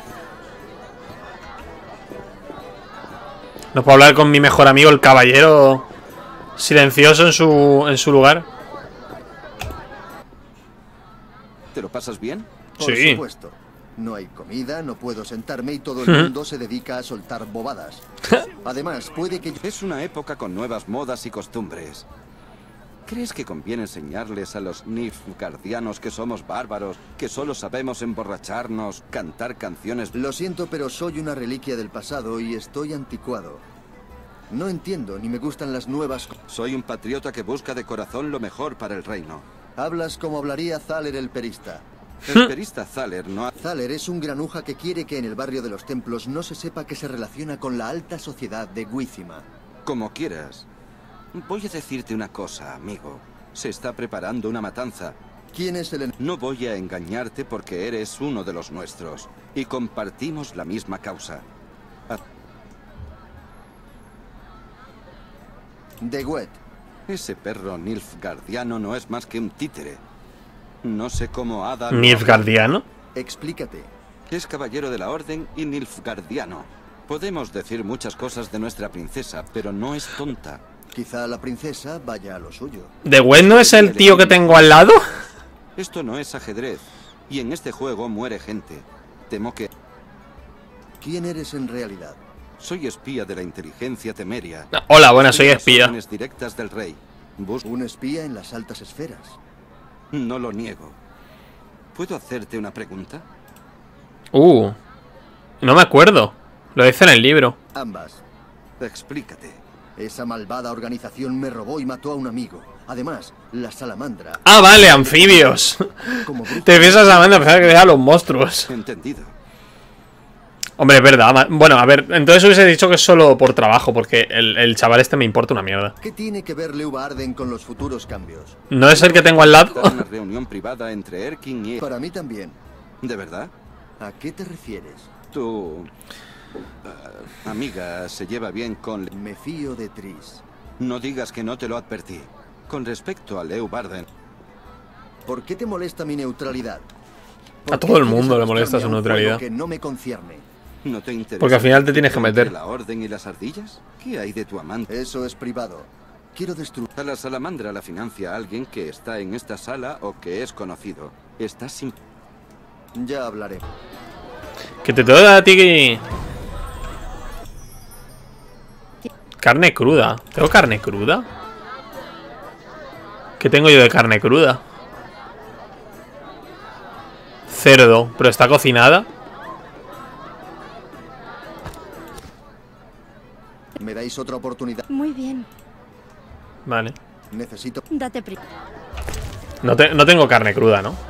No puedo hablar con mi mejor amigo, el caballero silencioso en su, en su lugar. ¿Te lo pasas bien? Por Sí. supuesto. No hay comida, no puedo sentarme y todo el mundo se dedica a soltar bobadas. Además, puede que... Es una época con nuevas modas y costumbres. ¿Crees que conviene enseñarles a los Nilfgaardianos que somos bárbaros, que solo sabemos emborracharnos, cantar canciones? Lo siento, pero soy una reliquia del pasado y estoy anticuado. No entiendo, ni me gustan las nuevas... co- Soy un patriota que busca de corazón lo mejor para el reino. Hablas como hablaría Thaler el perista. El perista Thaler no ha... Thaler es un granuja que quiere que en el barrio de los templos no se sepa que se relaciona con la alta sociedad de Withima. Como quieras. Voy a decirte una cosa, amigo. Se está preparando una matanza. ¿Quién es el... en- No voy a engañarte porque eres uno de los nuestros. Y compartimos la misma causa. Ah, De Wet. ese perro Nilfgaardiano no es más que un títere. No sé cómo Ada... lo- ¿Nilfgaardiano? Explícate. Es caballero de la orden y Nilfgaardiano. Podemos decir muchas cosas de nuestra princesa, pero no es tonta. Quizá la princesa vaya a lo suyo. ¿De Gwen no es el tío que tengo al lado? Esto no es ajedrez. Y en este juego muere gente. Temo que... ¿Quién eres en realidad? Soy espía de la inteligencia temeria. No, hola, buenas, soy Estoy a las espía. órdenes directas del rey. Bus- Un espía en las altas esferas. No lo niego. ¿Puedo hacerte una pregunta? Uh, no me acuerdo. Lo dice en el libro. Ambas. Explícate. Esa malvada organización me robó y mató a un amigo. Además, la salamandra... Ah, vale, anfibios. Te refieres a salamandra, pensaba que era a los monstruos. Entendido. Hombre, es verdad. Bueno, a ver, entonces hubiese dicho que es solo por trabajo, porque el, el chaval este me importa una mierda. ¿Qué tiene que ver Lew Arden con los futuros cambios? ¿No es el que tengo al lado? Una reunión privada entre Erkin y... Para mí también. ¿De verdad? ¿A qué te refieres? Tu... Uh, amiga se lleva bien con... Me fío de Triss. No digas que no te lo advertí. Con respecto a Lew Arden... ¿Por qué te molesta mi neutralidad? A todo el mundo le molesta su neutralidad. Que no me concierne. ¿No te interesa? Porque al final te tienes que meter. ¿La orden y las ardillas? ¿Qué hay de tu amante? Eso es privado. Quiero destruir... A la salamandra la financia alguien que está en esta sala o que es conocido. Estás sin... Ya hablaré. Que te toca a ti que... Carne cruda. ¿Tengo carne cruda? ¿Qué tengo yo de carne cruda? Cerdo. ¿Pero está cocinada? ¿Me dais otra oportunidad? Muy bien. Vale. Necesito... Date prisa. No, te, no tengo carne cruda, ¿no?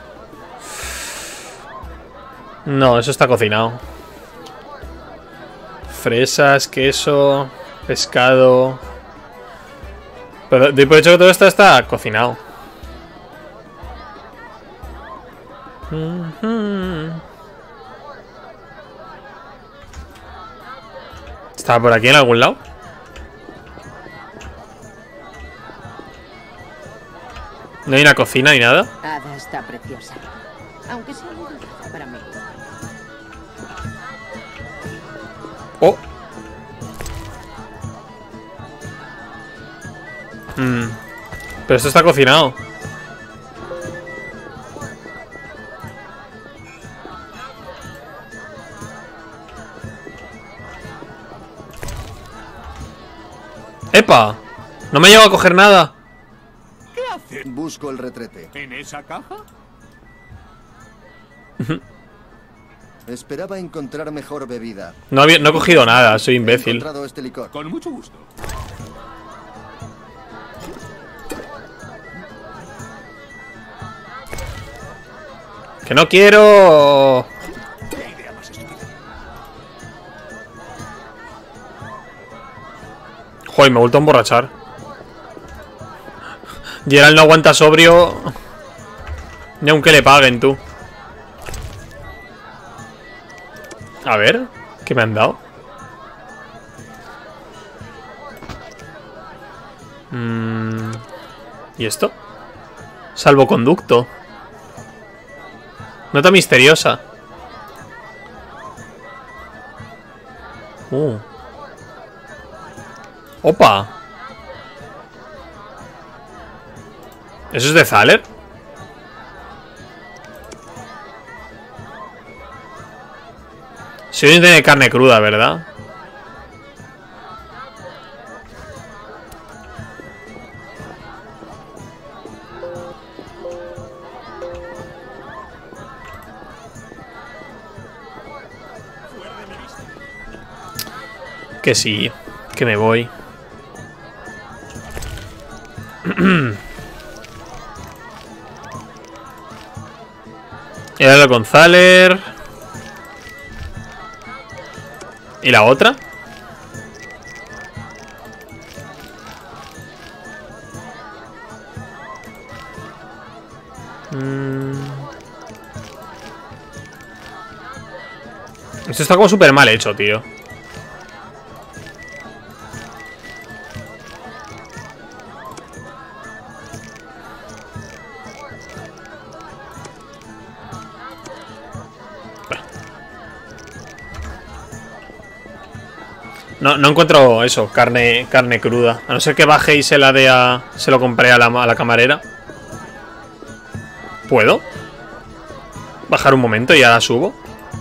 No, eso está cocinado. Fresas, queso, pescado... Pero de por hecho que todo esto está cocinado. ¿Está por aquí en algún lado? ¿No hay una cocina ni nada? Ada está preciosa. Aunque sea muy dura para mí. Oh. Mm. Pero esto está cocinado. ¡Epa! No me llevo a coger nada. ¿Qué hace? Busco el retrete. ¿En esa caja? Esperaba encontrar mejor bebida. No, había, no he cogido nada, soy imbécil. He encontrado este licor. Con mucho gusto. Que no quiero. ¿Qué idea más estúpida? Joder, me he vuelto a emborrachar. Geralt no aguanta sobrio. Ni aunque le paguen, tú. A ver, ¿qué me han dado? Mm, ¿Y esto? Salvoconducto. Nota misteriosa. Uh. Opa. ¿Eso es de Thaler? Si hoy no tiene carne cruda, ¿verdad? Que sí, que me voy. Y ahora con Thaler. ¿Y la otra? Mm. Esto está como súper mal hecho, tío. No, no encuentro eso, carne, carne cruda. A no ser que baje y se la dé a... Se lo compré a la, a la camarera. ¿Puedo? Bajar un momento y ahora subo.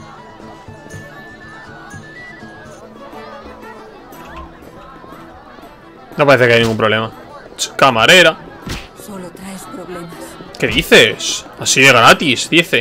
No parece que haya ningún problema. Camarera. Solo traes problemas. ¿Qué dices? Así de gratis, dice.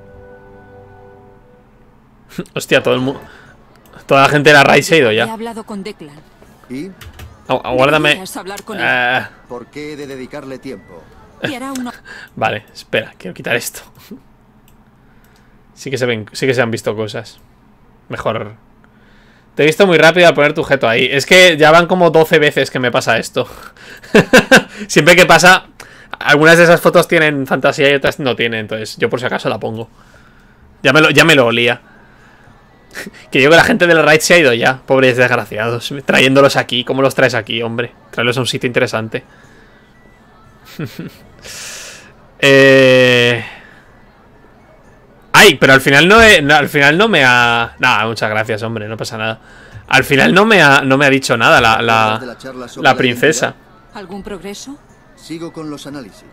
Hostia, todo el mundo... Toda la gente de la raid se ha ido He ya. hablado con Declan. ¿Y? Agu- Aguárdame. Deberías hablar con él. Eh, ¿Por qué he de dedicarle tiempo? Y hará una... Vale, espera, quiero quitar esto. Sí que se ven, sí que se han visto cosas. Mejor. Te he visto muy rápido al poner tu objeto ahí. Es que ya van como doce veces que me pasa esto. Siempre que pasa, algunas de esas fotos tienen fantasía y otras no tienen. Entonces yo por si acaso la pongo. Ya me lo, ya me lo olía. Que yo que la gente de la raid se ha ido ya. Pobres desgraciados. Trayéndolos aquí. ¿Cómo los traes aquí, hombre? Traerlos a un sitio interesante. eh... Ay, pero al final no, he, no al final no me ha... Nada, muchas gracias, hombre, no pasa nada. Al final no me ha, no me ha dicho nada la, la, la princesa. ¿Algún progreso? Sigo con los análisis.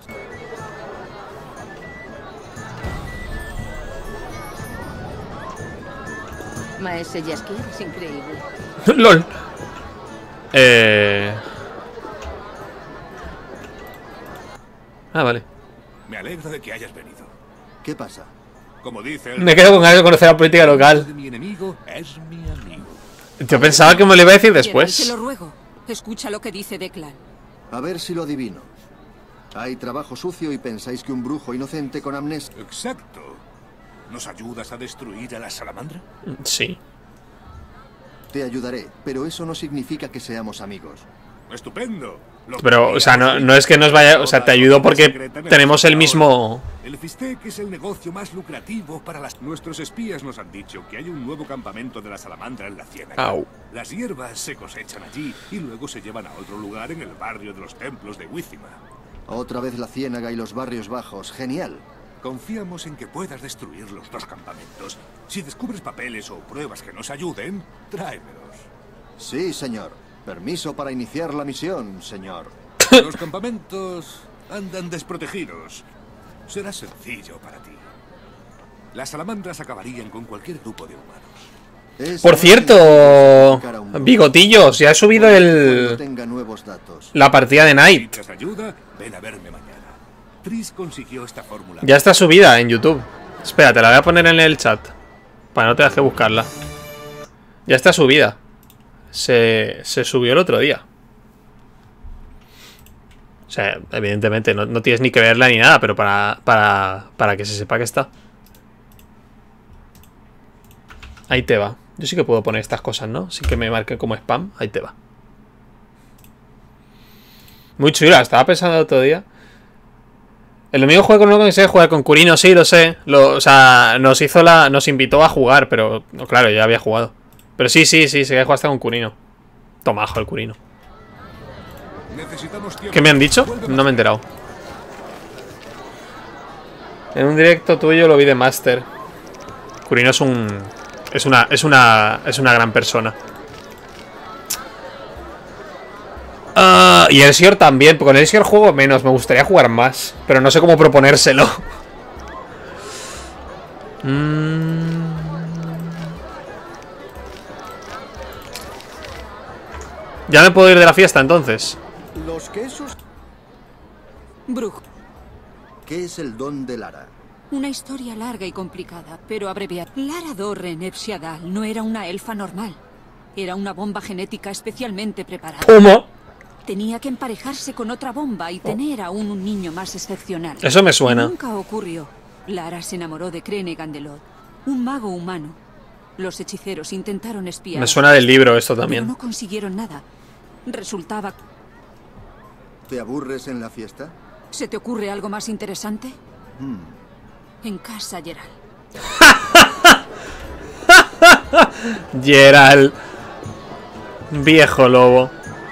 Maese Jaskier es increíble. LOL. Eh... Ah, vale. Me alegro de que hayas venido. ¿Qué pasa? Como dice el... Me quedo con ganas de conocer la política local. Mi enemigo es mi amigo. Yo pensaba que me lo iba a decir Geralt, después. te lo ruego. Escucha lo que dice Declan. A ver si lo adivino. Hay trabajo sucio y pensáis que un brujo inocente con amnesia... Exacto. ¿Nos ayudas a destruir a la salamandra? Sí. Te ayudaré, pero eso no significa que seamos amigos. Estupendo. Lo Pero, o sea, no, no es que nos vaya... O sea, te ayudo porque tenemos el mismo... El Fistec es el negocio más lucrativo para las... Nuestros espías nos han dicho que hay un nuevo campamento de la salamandra en la ciénaga. Au. Las hierbas se cosechan allí y luego se llevan a otro lugar en el barrio de los templos de Wícima. Otra vez la ciénaga y los barrios bajos. Genial. Confiamos en que puedas destruir los dos campamentos. Si descubres papeles o pruebas que nos ayuden, tráemelos. Sí, señor. Permiso para iniciar la misión, señor. Los campamentos andan desprotegidos. Será sencillo para ti. Las salamandras acabarían con cualquier grupo de humanos. Es Por cierto... Bigotillos, ya he subido el... tenga nuevos datos. La partida de Night. Si necesitas ayuda, ven a verme mañana. Tris consiguió esta fórmula. Ya está subida en YouTube. Espera, te la voy a poner en el chat. Para no tengas que buscarla. Ya está subida. Se, se subió el otro día. O sea, evidentemente no, no tienes ni que verla ni nada, pero para, para, para que se sepa que está. Ahí te va. Yo sí que puedo poner estas cosas, ¿no? Sin que me marque como spam. Ahí te va. Muy chula, estaba pensando el otro día. El amigo juega con uno que se jugar con Curino, sí, lo sé. Lo, o sea, nos hizo la. Nos invitó a jugar, pero. No, claro, ya había jugado. Pero sí, sí, sí, se que jugar hasta con Curino. Tomajo el Curino. ¿Qué me han dicho? No me he enterado. En un directo tuyo lo vi de Master. Curino es un. Es una. Es una. Es una gran persona. Uh, y el Sior también. Con el Sior juego menos. Me gustaría jugar más. Pero no sé cómo proponérselo. mm. Ya me puedo ir de la fiesta entonces. Los quesos... Brujo. ¿Qué es el don de Lara? Una historia larga y complicada, pero abreviada. Lara Dorren Epsiadal no era una elfa normal. Era una bomba genética especialmente preparada. ¿Cómo? Tenía que emparejarse con otra bomba y tener aún un niño más excepcional. Eso me suena. Nunca ocurrió. Lara se enamoró de Crene Gandelot, un mago humano. Los hechiceros intentaron espiar. Me suena del libro esto también. Pero no consiguieron nada. Resultaba... ¿Te aburres en la fiesta? ¿Se te ocurre algo más interesante? Hmm. En casa, Geralt. Geralt. Viejo lobo.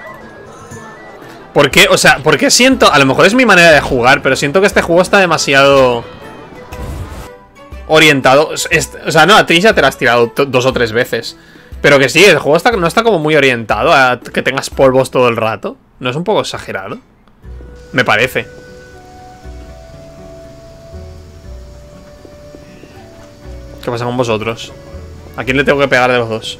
¿Por qué? O sea, ¿por qué siento? A lo mejor es mi manera de jugar, pero siento que este juego está demasiado orientado. Es, o sea, no, a Tris ya te la has tirado dos o tres veces. Pero que sí, el juego está, no está como muy orientado a que tengas polvos todo el rato. ¿No es un poco exagerado? Me parece. ¿Qué pasa con vosotros? ¿A quién le tengo que pegar de los dos?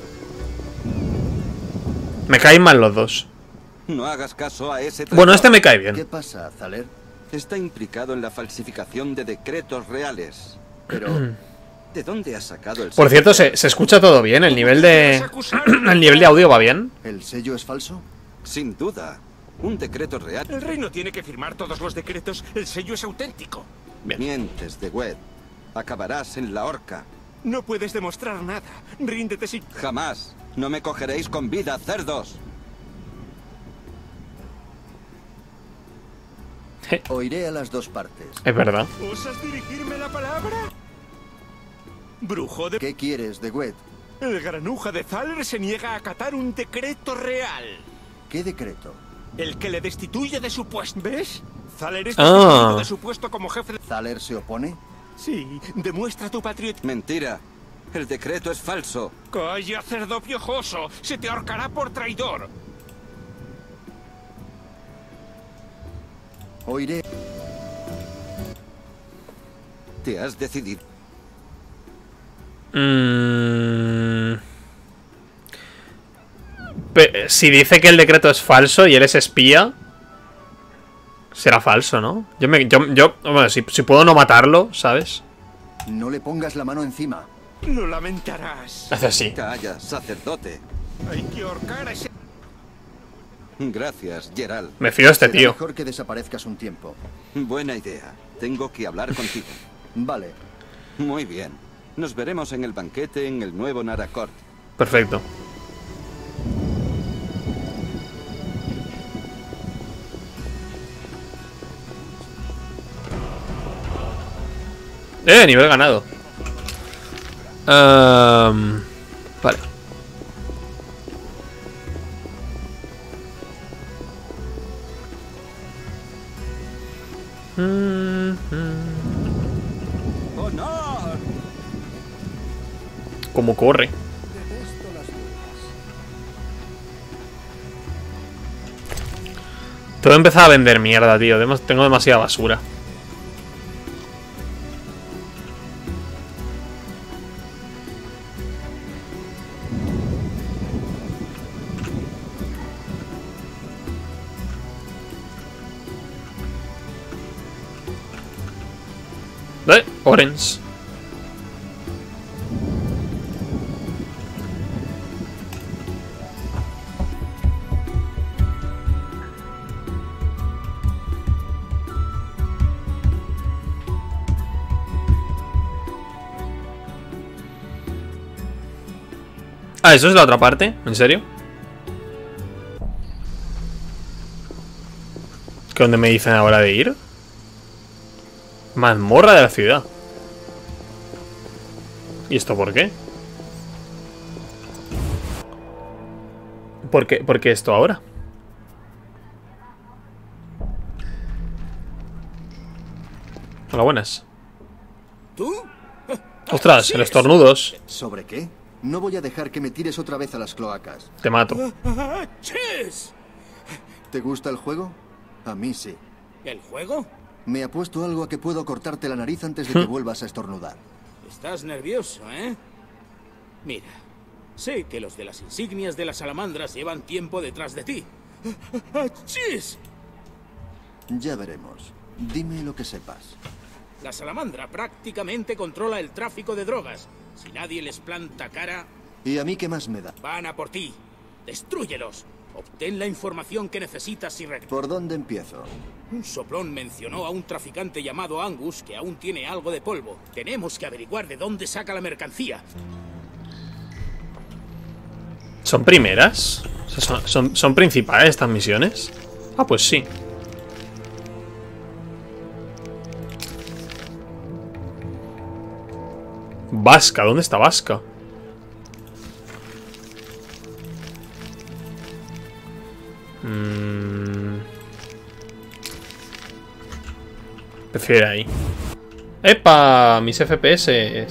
Me caen mal los dos. No hagas caso a ese... Bueno, este me cae bien. ¿Qué pasa, Thaler? Está implicado en la falsificación de decretos reales. Pero... ¿De dónde has sacado el Por cierto, ¿se, se escucha todo bien? ¿El nivel de... el nivel de audio va bien? ¿El sello es falso? Sin duda. Un decreto real. El reino tiene que firmar todos los decretos. El sello es auténtico. Bien. Mientes, de Wed. Acabarás en la horca. No puedes demostrar nada. Ríndete si... Jamás. No me cogeréis con vida, cerdos. Oiré a las dos partes. Es verdad. ¿Osas dirigirme la palabra? Brujo de... ¿Qué quieres, de Wed? El granuja de Thaler se niega a acatar un decreto real. ¿Qué decreto? El que le destituye de su puesto. ¿Ves? Thaler es Ah. destituido de su puesto como jefe de... ¿Thaler se opone? Sí, demuestra tu patriotismo. Mentira. El decreto es falso. Calla, cerdo piojoso. Se te ahorcará por traidor. Oiré. Te has decidido. Mm. Pe- si dice que el decreto es falso y él es espía, será falso, ¿no? Yo, me, yo, yo bueno, si, si puedo no matarlo, ¿sabes? No le pongas la mano encima. Lo lamentarás. Hace así. Calla, sacerdote. Hay que ahorcar a ese... Gracias, Gerald. Me fío de este Será tío. mejor que desaparezcas un tiempo. Buena idea. Tengo que hablar contigo. Vale. Muy bien. Nos veremos en el banquete en el nuevo Naracourt. Perfecto. Eh, nivel ganado. Um, vale. Mm, mm. ¡Honor! Como corre. Tengo que empezar a vender mierda, tío. Tengo demasiada basura. ¿Eh? Orange. Ah, ¿eso es la otra parte? ¿En serio? ¿Qué dónde me dicen ahora de ir? Mazmorra de la ciudad. ¿Y esto por qué? ¿Por qué, ¿Por qué esto ahora? Hola, buenas. ¿Tú? Ostras, el estornudos. ¿Sobre qué? No voy a dejar que me tires otra vez a las cloacas. Te mato. ¡Chis! ¿Te gusta el juego? A mí sí. ¿El juego? Me apuesto algo a que puedo cortarte la nariz antes de que vuelvas a estornudar. Estás nervioso, ¿eh? Mira, sé que los de las insignias de las salamandras llevan tiempo detrás de ti. ¡Chis! Ya veremos. Dime lo que sepas. La salamandra prácticamente controla el tráfico de drogas. Si nadie les planta cara... ¿Y a mí qué más me da? Van a por ti. Destrúyelos. Obtén la información que necesitas y... Reg ¿Por dónde empiezo? Un soplón mencionó a un traficante llamado Angus que aún tiene algo de polvo. Tenemos que averiguar de dónde saca la mercancía. ¿Son primeras? O sea, ¿son, son, ¿Son principales estas misiones? Ah, pues sí. Vasca, ¿dónde está Vasca? Mm. Prefiero ahí. ¡Epa! Mis F P S.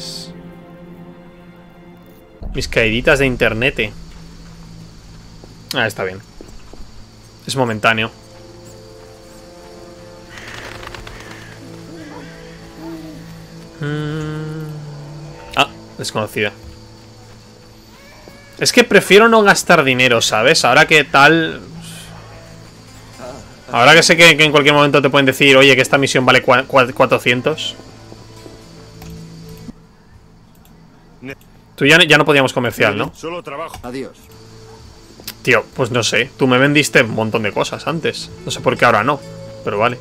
Mis caíditas de internet. Ah, está bien. Es momentáneo. Ah, desconocida. Es que prefiero no gastar dinero, ¿sabes? Ahora que tal... Ahora que sé que, que en cualquier momento te pueden decir, oye, que esta misión vale cuatrocientos. Tú ya, ya no podíamos comerciar, ¿no? Solo trabajo. Adiós. Tío, pues no sé. Tú me vendiste un montón de cosas antes. No sé por qué ahora no. Pero vale.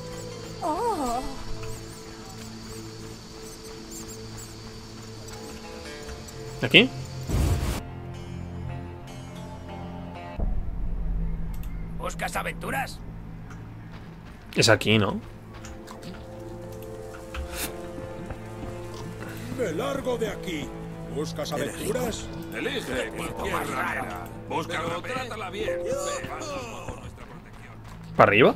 ¿Aquí? ¿Buscas aventuras? Es aquí, ¿no? Me largo de aquí. ¿Buscas aventuras? Elige cualquier manera. Busca, pero trátala bien. ¿Para arriba?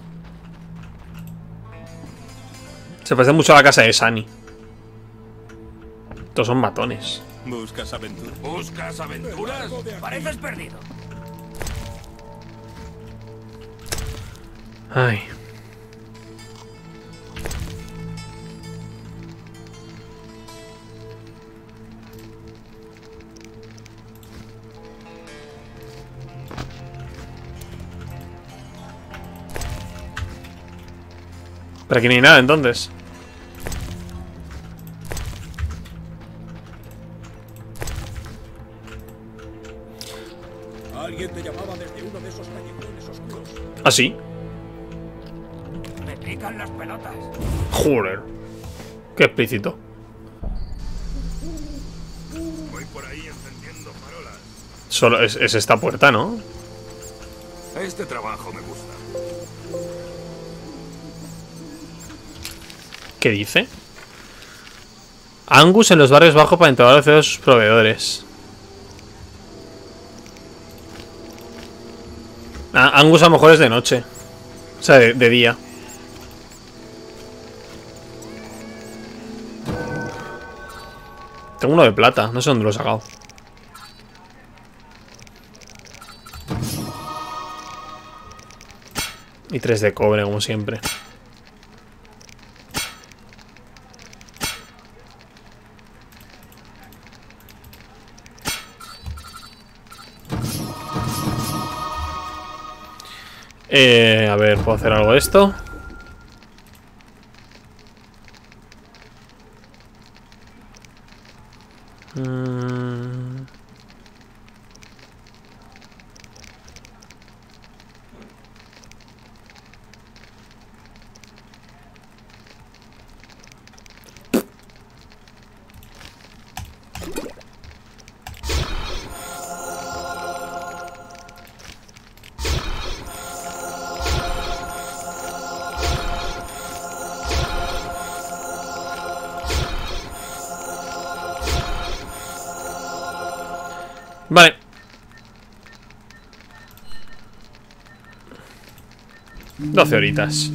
Se parece mucho a la casa de Sunny. Estos son matones. ¿Buscas aventuras? ¿Buscas aventuras? Pareces perdido. Ay. Pero aquí no hay nada, entonces. Alguien te llamaba desde uno de esos callejones oscuros. ¿Ah, sí? Me pican las pelotas. Joder. Qué explícito. Voy por ahí encendiendo farolas. Solo es, es esta puerta, ¿no? Este trabajo me gusta. ¿Qué dice? Angus en los barrios bajos para entregar el cero de sus proveedores. Ah, Angus a lo mejor es de noche. O sea, de, de día. Tengo uno de plata, no sé dónde lo he sacado. Y tres de cobre, como siempre. Eh, a ver, ¿puedo hacer algo de esto? Mm. Vale. doce horitas.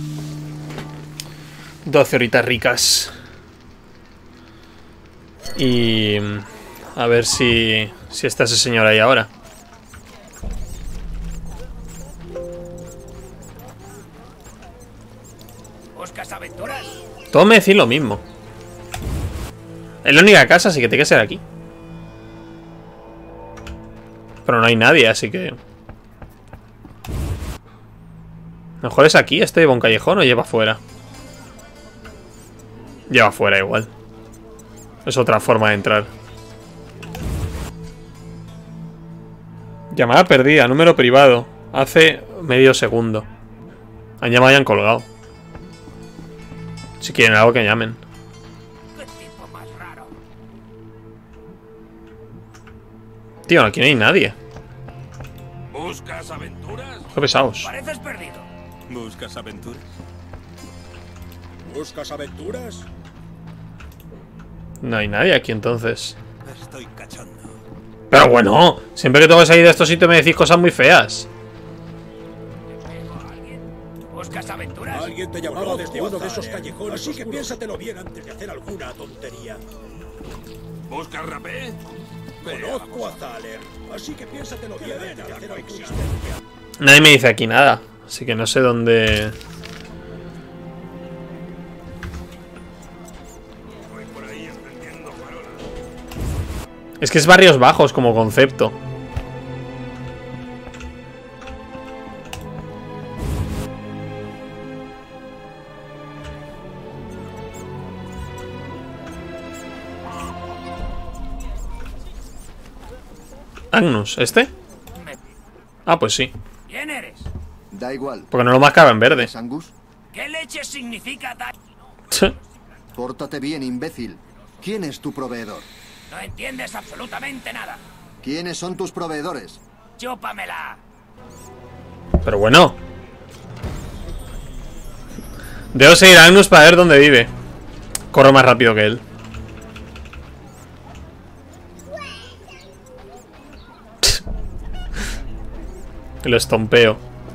doce horitas ricas. Y... a ver si... si está ese señor ahí ahora. ¿Buscas aventuras? Todo me decís lo mismo. Es la única casa, así que tiene que ser aquí. Pero no hay nadie, así que... Mejor es aquí. ¿Este lleva un callejón o lleva afuera? Lleva afuera igual. Es otra forma de entrar. Llamada perdida, número privado. Hace medio segundo. Han llamado y han colgado. Si quieren algo que llamen. ¿Qué tipo más raro? Tío, aquí no hay nadie. ¿Buscas aventuras? Qué pesados. Pareces perdido. ¿Buscas aventuras? ¿Buscas aventuras? No hay nadie aquí entonces. Estoy cachondo. Pero bueno, siempre que tengo que salir de estos sitios me decís cosas muy feas. ¿Buscas aventuras? Alguien te llamaba desde uno de esos callejones, así que piénsatelo bien antes de hacer alguna tontería. ¿Buscas rapé? Conozco a Thaler, así que piénsatelo bien antes de hacer existencia. Nadie me dice aquí nada, así que no sé dónde... Es que es barrios bajos como concepto. Agnus, ¿este? Ah, pues sí. ¿Quién eres? Da igual. Porque no lo marcaba en verde. Angus? ¿Qué leche significa dar? Pórtate bien, imbécil. ¿Quién es tu proveedor? No entiendes absolutamente nada. ¿Quiénes son tus proveedores? Chúpamela. Pero bueno. Debo seguir a Agnus para ver dónde vive. Corro más rápido que él. Lo estompeo.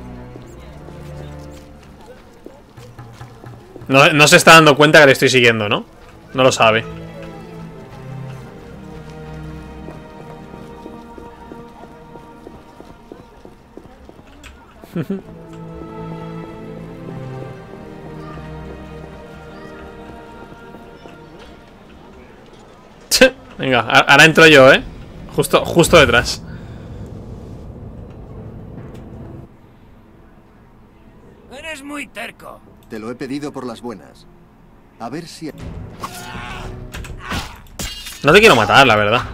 No, no se está dando cuenta que le estoy siguiendo, ¿no? No lo sabe. Venga, ahora entro yo, ¿eh? Justo, justo detrás. Eres muy terco. Te lo he pedido por las buenas. A ver si... No te quiero matar, la verdad.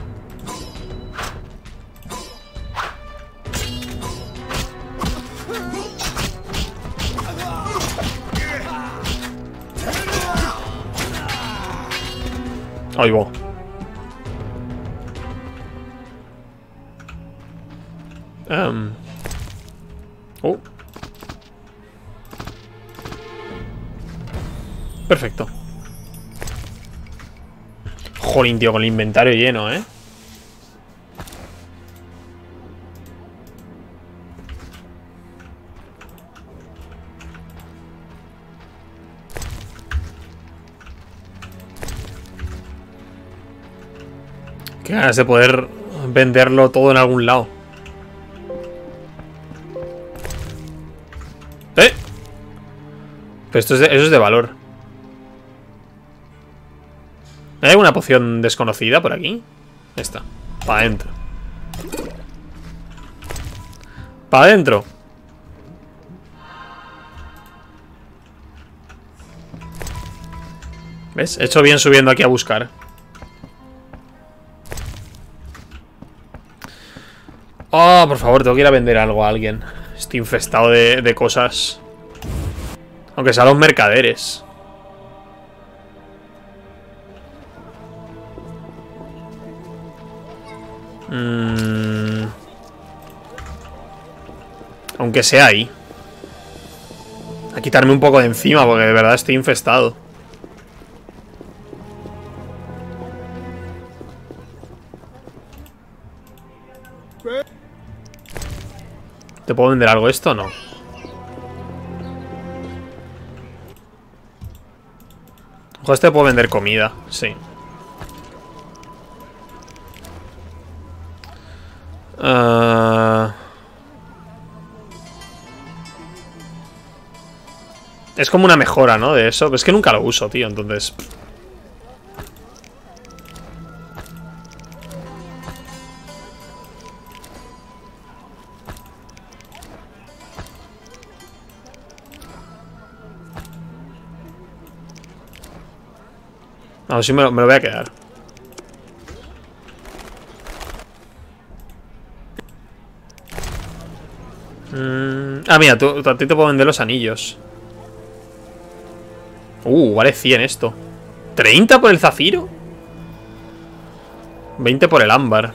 Ahí va. Um. Oh. Perfecto. Jolín, tío, con el inventario lleno, ¿eh? Qué ganas de poder venderlo todo en algún lado. ¿Eh? Pero esto es de, eso es de valor. ¿Hay alguna poción desconocida por aquí? Esta. Para adentro. Para adentro. ¿Ves? He hecho bien subiendo aquí a buscar. Oh, por favor, tengo que ir a vender algo a alguien. Estoy infestado de, de cosas. Aunque sean los mercaderes. Mm. Aunque sea ahí. A quitarme un poco de encima, porque de verdad estoy infestado. ¿Te puedo vender algo esto o no? Ojo, este puedo vender comida, sí. Uh... Es como una mejora, ¿no? De eso. Pero es que nunca lo uso, tío, entonces... No, sí me lo, me lo voy a quedar. Mm, ah, mira, tú, tú, a ti te puedo vender los anillos. Uh, vale cien esto. ¿treinta por el zafiro? veinte por el ámbar.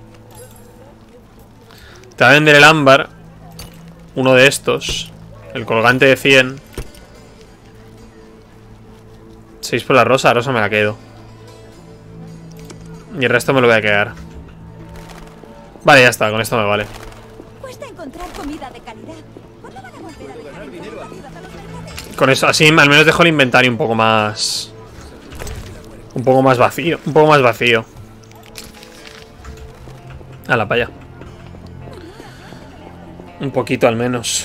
Te va a vender el ámbar. Uno de estos. El colgante de cien. seis por la rosa, la rosa me la quedo. Y el resto me lo voy a quedar. Vale, ya está, con esto me vale. Cuesta encontrar comida de calidad. ¿Cuándo van a volver a dejar dinero a los mercaderes? Con eso, así al menos dejo el inventario un poco más... Un poco más vacío. Un poco más vacío. A la paya. Un poquito al menos.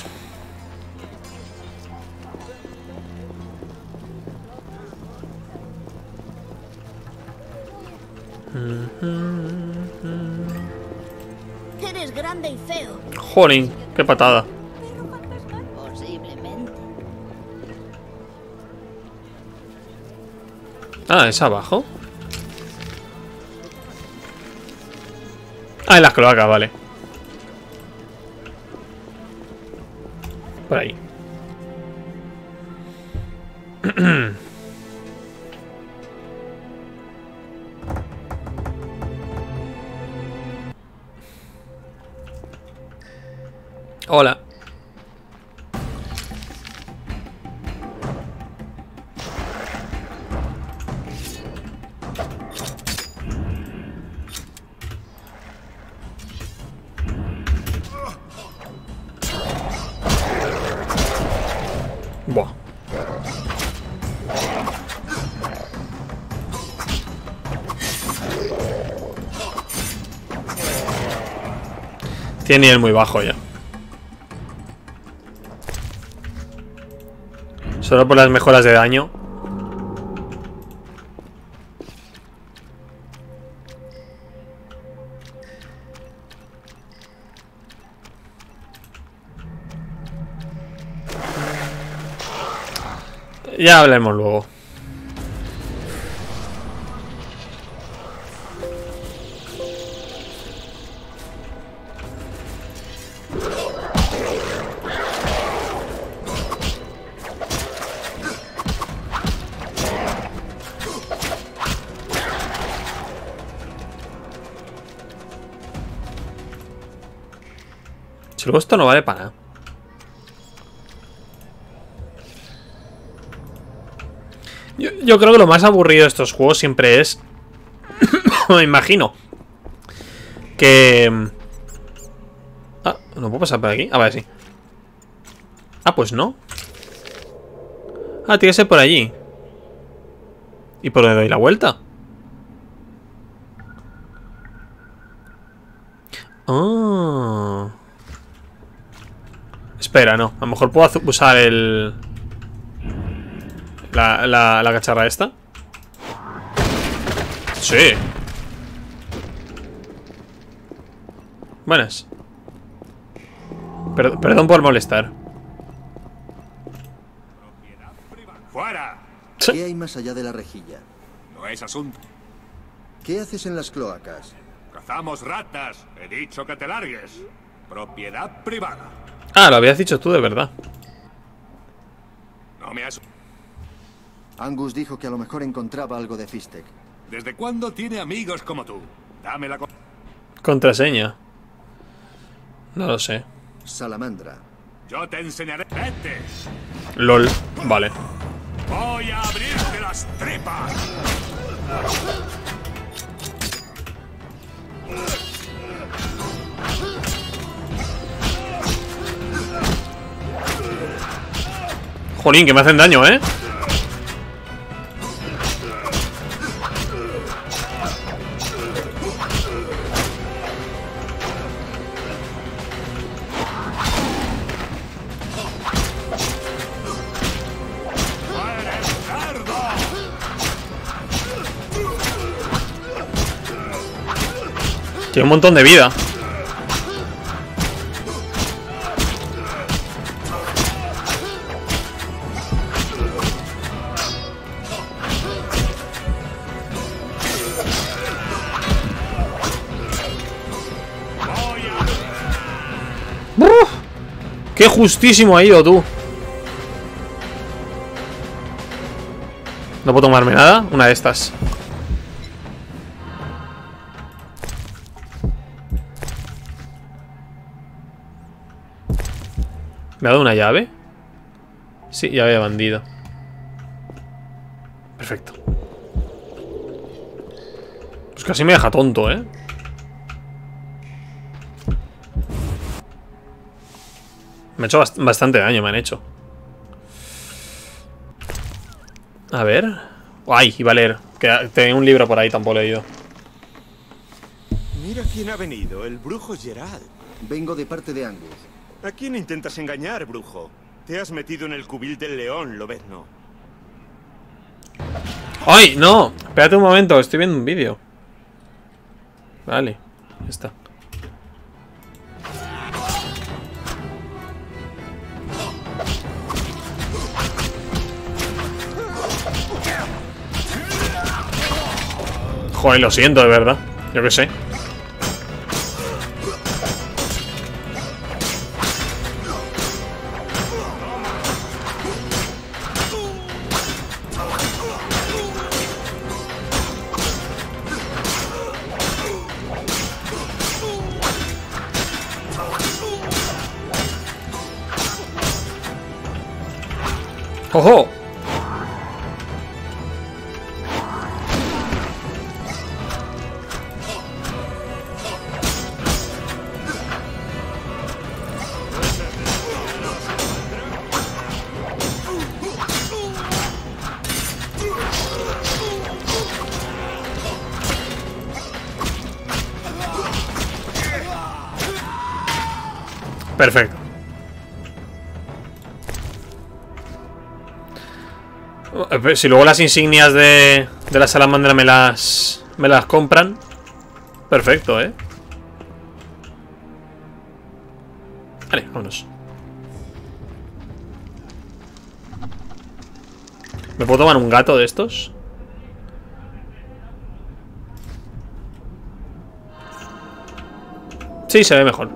Eres grande y feo. Jolín, qué patada. Posiblemente. Ah, ¿es abajo? Ah, en las cloacas, vale. Por ahí. Hola. Buah. Tiene nivel muy bajo ya. Solo por las mejoras de daño. Ya hablemos luego. Si luego esto no vale para nada. Yo, yo creo que lo más aburrido de estos juegos siempre es... me imagino. Que... Ah, ¿no puedo pasar por aquí? Ah, vale, sí. Ah, pues no. Ah, tiene que ser por allí. ¿Y por dónde doy la vuelta? Ah... Espera, no. A lo mejor puedo usar el... La, la, la cacharra esta. Sí. Buenas. Per- perdón por molestar. ¡Fuera! ¿Qué hay más allá de la rejilla? No es asunto. ¿Qué haces en las cloacas? Cazamos ratas. He dicho que te largues. Propiedad privada. Ah, lo habías dicho tú de verdad. No me has... Angus dijo que a lo mejor encontraba algo de Fistek. ¿Desde cuándo tiene amigos como tú? Dame la... Contraseña. No lo sé. Salamandra. Yo te enseñaré. ¡Vete! LOL. Vale. Voy a abrirte las tripas. Jolín, que me hacen daño, ¿eh? Tiene un montón de vida. ¡Uf! ¡Qué justísimo ha ido, tú! ¿No puedo tomarme nada? Una de estas. ¿Me ha dado una llave? Sí, llave de bandido. Perfecto. Pues casi me deja tonto, ¿eh? Me ha hecho bast- bastante daño, me han hecho. A ver. Ay, iba a leer. Que tenía un libro por ahí, tampoco lo he leído. Mira quién ha venido, el brujo Gerald. Vengo de parte de Angus. ¿A quién intentas engañar, brujo? Te has metido en el cubil del león, Lobezno. ¡Ay, no! Espérate un momento, estoy viendo un vídeo. Vale, ya está. Joder, lo siento, de verdad. Yo qué sé. ¡Ojo! Perfecto. Si luego las insignias de, de la salamandra me las me las compran, perfecto, ¿eh? Vale, vámonos. ¿Me puedo tomar un gato de estos? Sí, se ve mejor.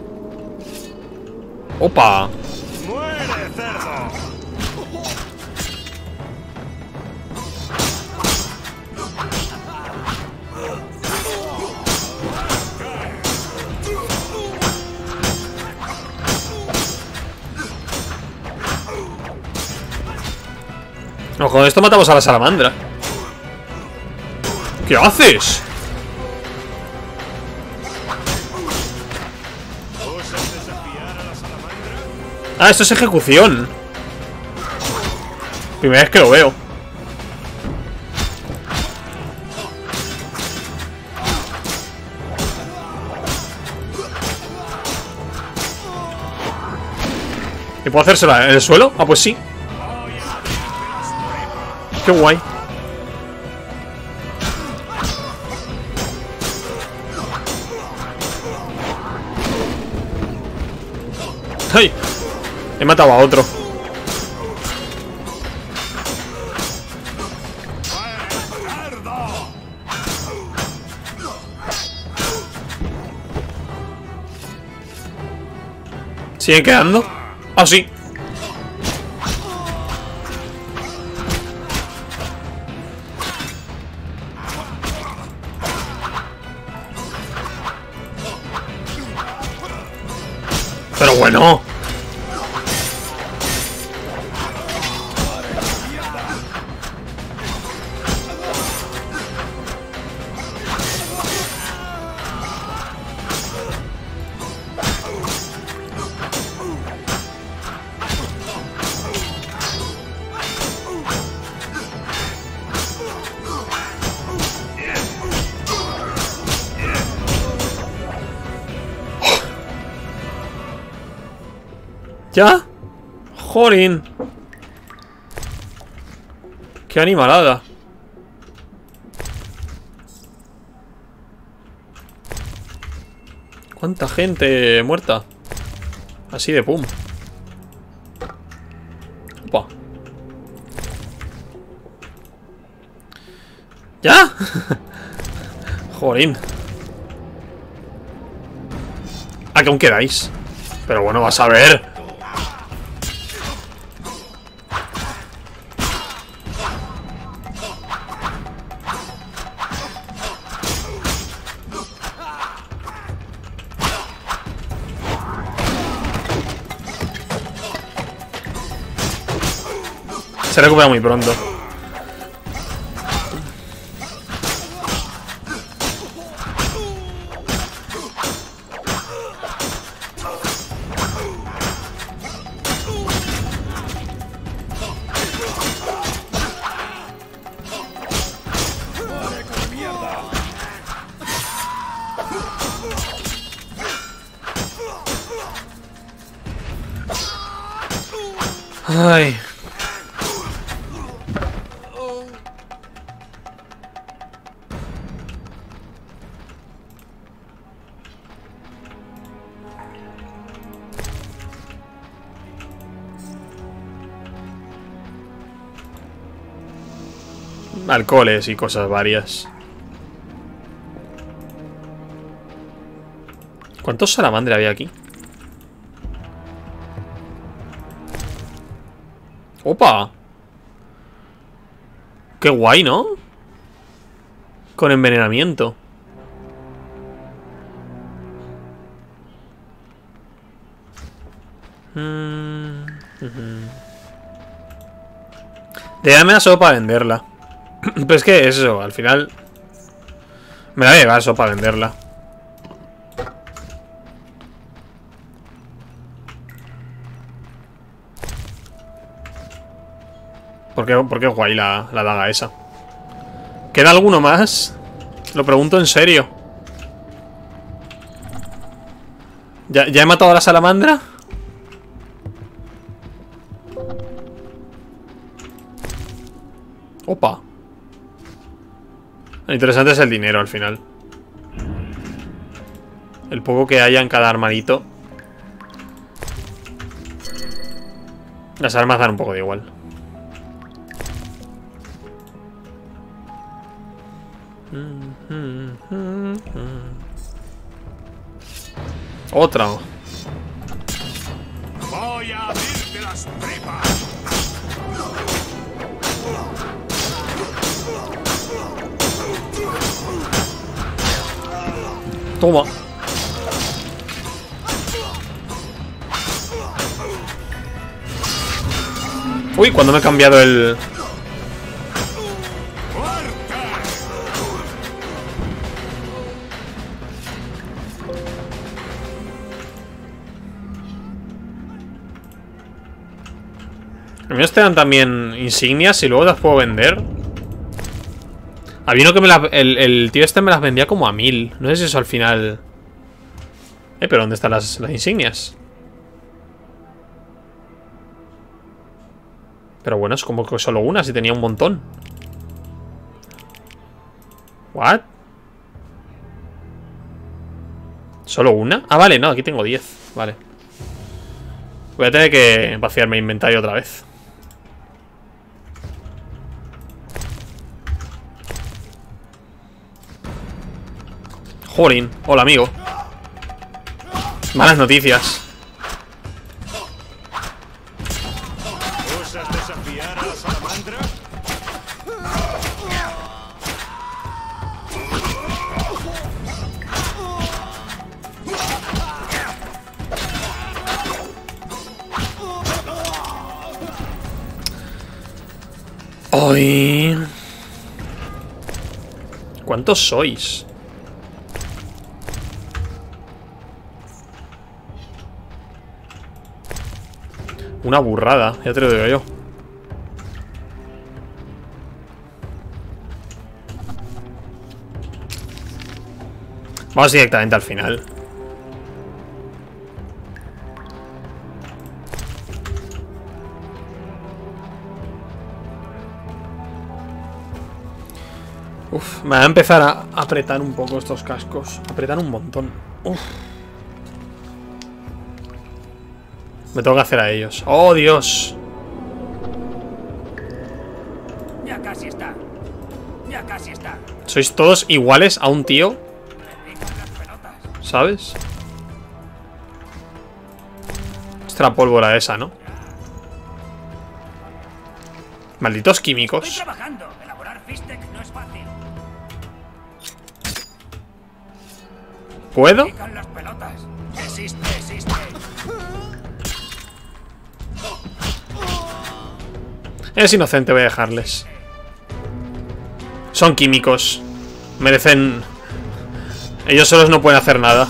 ¡Opa! ¡Muere, cerdo! No, con esto matamos a la salamandra. ¿Qué haces? Ah, esto es ejecución. Primera vez que lo veo. ¿Y puedo hacérsela en el suelo? Ah, pues sí. Qué guay. ¡Ay! He matado a otro. ¿Siguen quedando? Ah, sí. Pero bueno. ¿Ya? ¡Jorín! ¡Qué animalada! ¿Cuánta gente muerta? Así de pum. Opa. ¿Ya? Jorín. ¿A qué aún quedáis? Pero bueno, vas a ver. Se recupera muy pronto. Ay. Alcoholes y cosas varias. ¿Cuántos salamandra había aquí? ¡Opa! ¡Qué guay!, ¿no? Con envenenamiento. Mm, uh-huh. Ya me da solo para venderla. Pero es que eso, al final me la voy a llevar solo para venderla. ¿Por qué, por qué guay la, la daga esa? ¿Queda alguno más? Lo pregunto en serio. ¿Ya, ya he matado a la salamandra? Opa. Lo interesante es el dinero al final. El poco que haya en cada armadito. Las armas dan un poco de igual. Otra. Voy a abrirte las tripas. Toma. Uy, cuando me he cambiado el... A mí nos te dan también insignias y luego las puedo vender. Había uno que me las... El, el tío este me las vendía como a mil. No sé si eso al final... Eh, pero ¿dónde están las, las insignias? Pero bueno, es como que solo una, si tenía un montón. ¿What? ¿Solo una? Ah, vale, no, aquí tengo diez. Vale. Voy a tener que vaciar mi inventario otra vez. Jolín, hola amigo. Malas noticias. ¿Osas desafiar a la salamandra? Ay. ¿Cuántos sois? Una burrada, ya te lo digo yo. Vamos directamente al final. Uf, me va a empezar a apretar un poco estos cascos. Apretar un montón. Uf. Me tengo que hacer a ellos. ¡Oh, Dios! Ya casi está. Ya casi está. Sois todos iguales a un tío. ¿Sabes? Esta pólvora esa, ¿no? Malditos químicos. Estoy trabajando. Elaborar Fistec no es fácil. ¿Puedo? Pican las pelotas. Existe, existe. Es inocente, voy a dejarles. Son químicos. Merecen... Ellos solos no pueden hacer nada.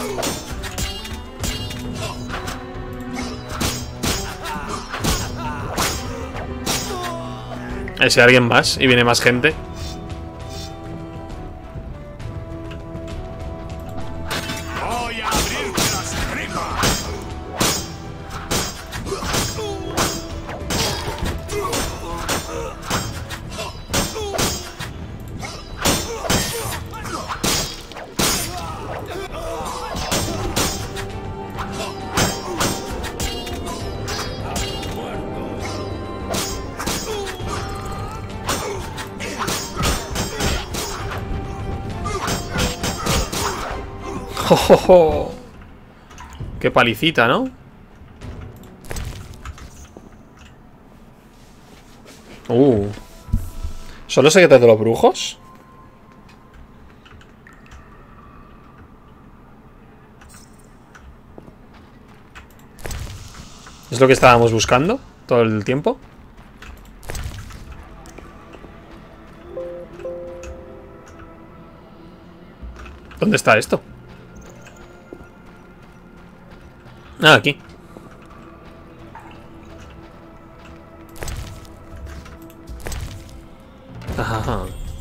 A ver si hay alguien más y viene más gente. Voy a abrirte las tripas. ¡Oh, oh, oh! ¡Qué palicita!, ¿no? Uh. ¿Solo secretos de los brujos? ¿Es lo que estábamos buscando todo el tiempo? ¿Dónde está esto? Ah, aquí. Ajá.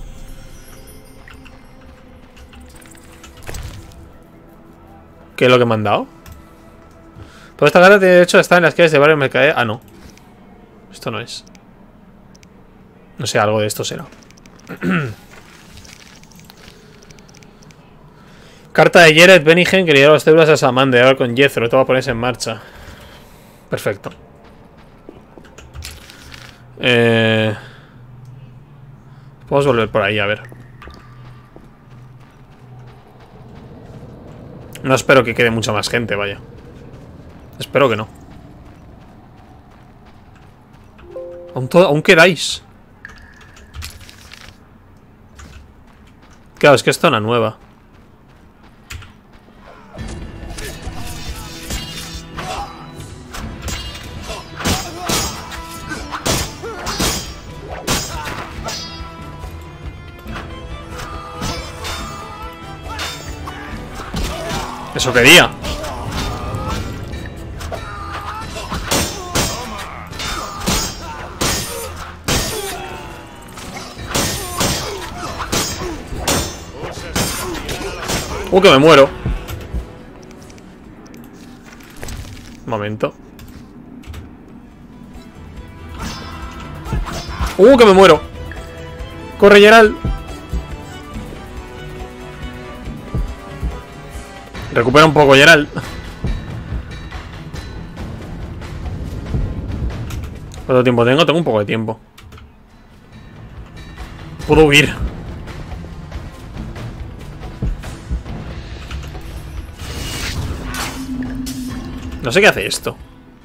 ¿Qué es lo que me han dado? Por esta cara de hecho está en las calles de Barrio Mercader. Ah, no. Esto no es. No sé, algo de esto será. Carta de Jared Benigen que le dio los células a Samantha. Ahora con Jethro. Todo va a ponerse en marcha. Perfecto. Eh... Podemos volver por ahí, a ver. No espero que quede mucha más gente, vaya. Espero que no. Aún, todo, aún quedáis. Claro, es que es zona nueva. Eso quería. Uh, que me muero. Un momento. Uh, que me muero. Corre, Geralt. Recupera un poco, Geralt. ¿Cuánto tiempo tengo? Tengo un poco de tiempo. Puedo huir. No sé qué hace esto.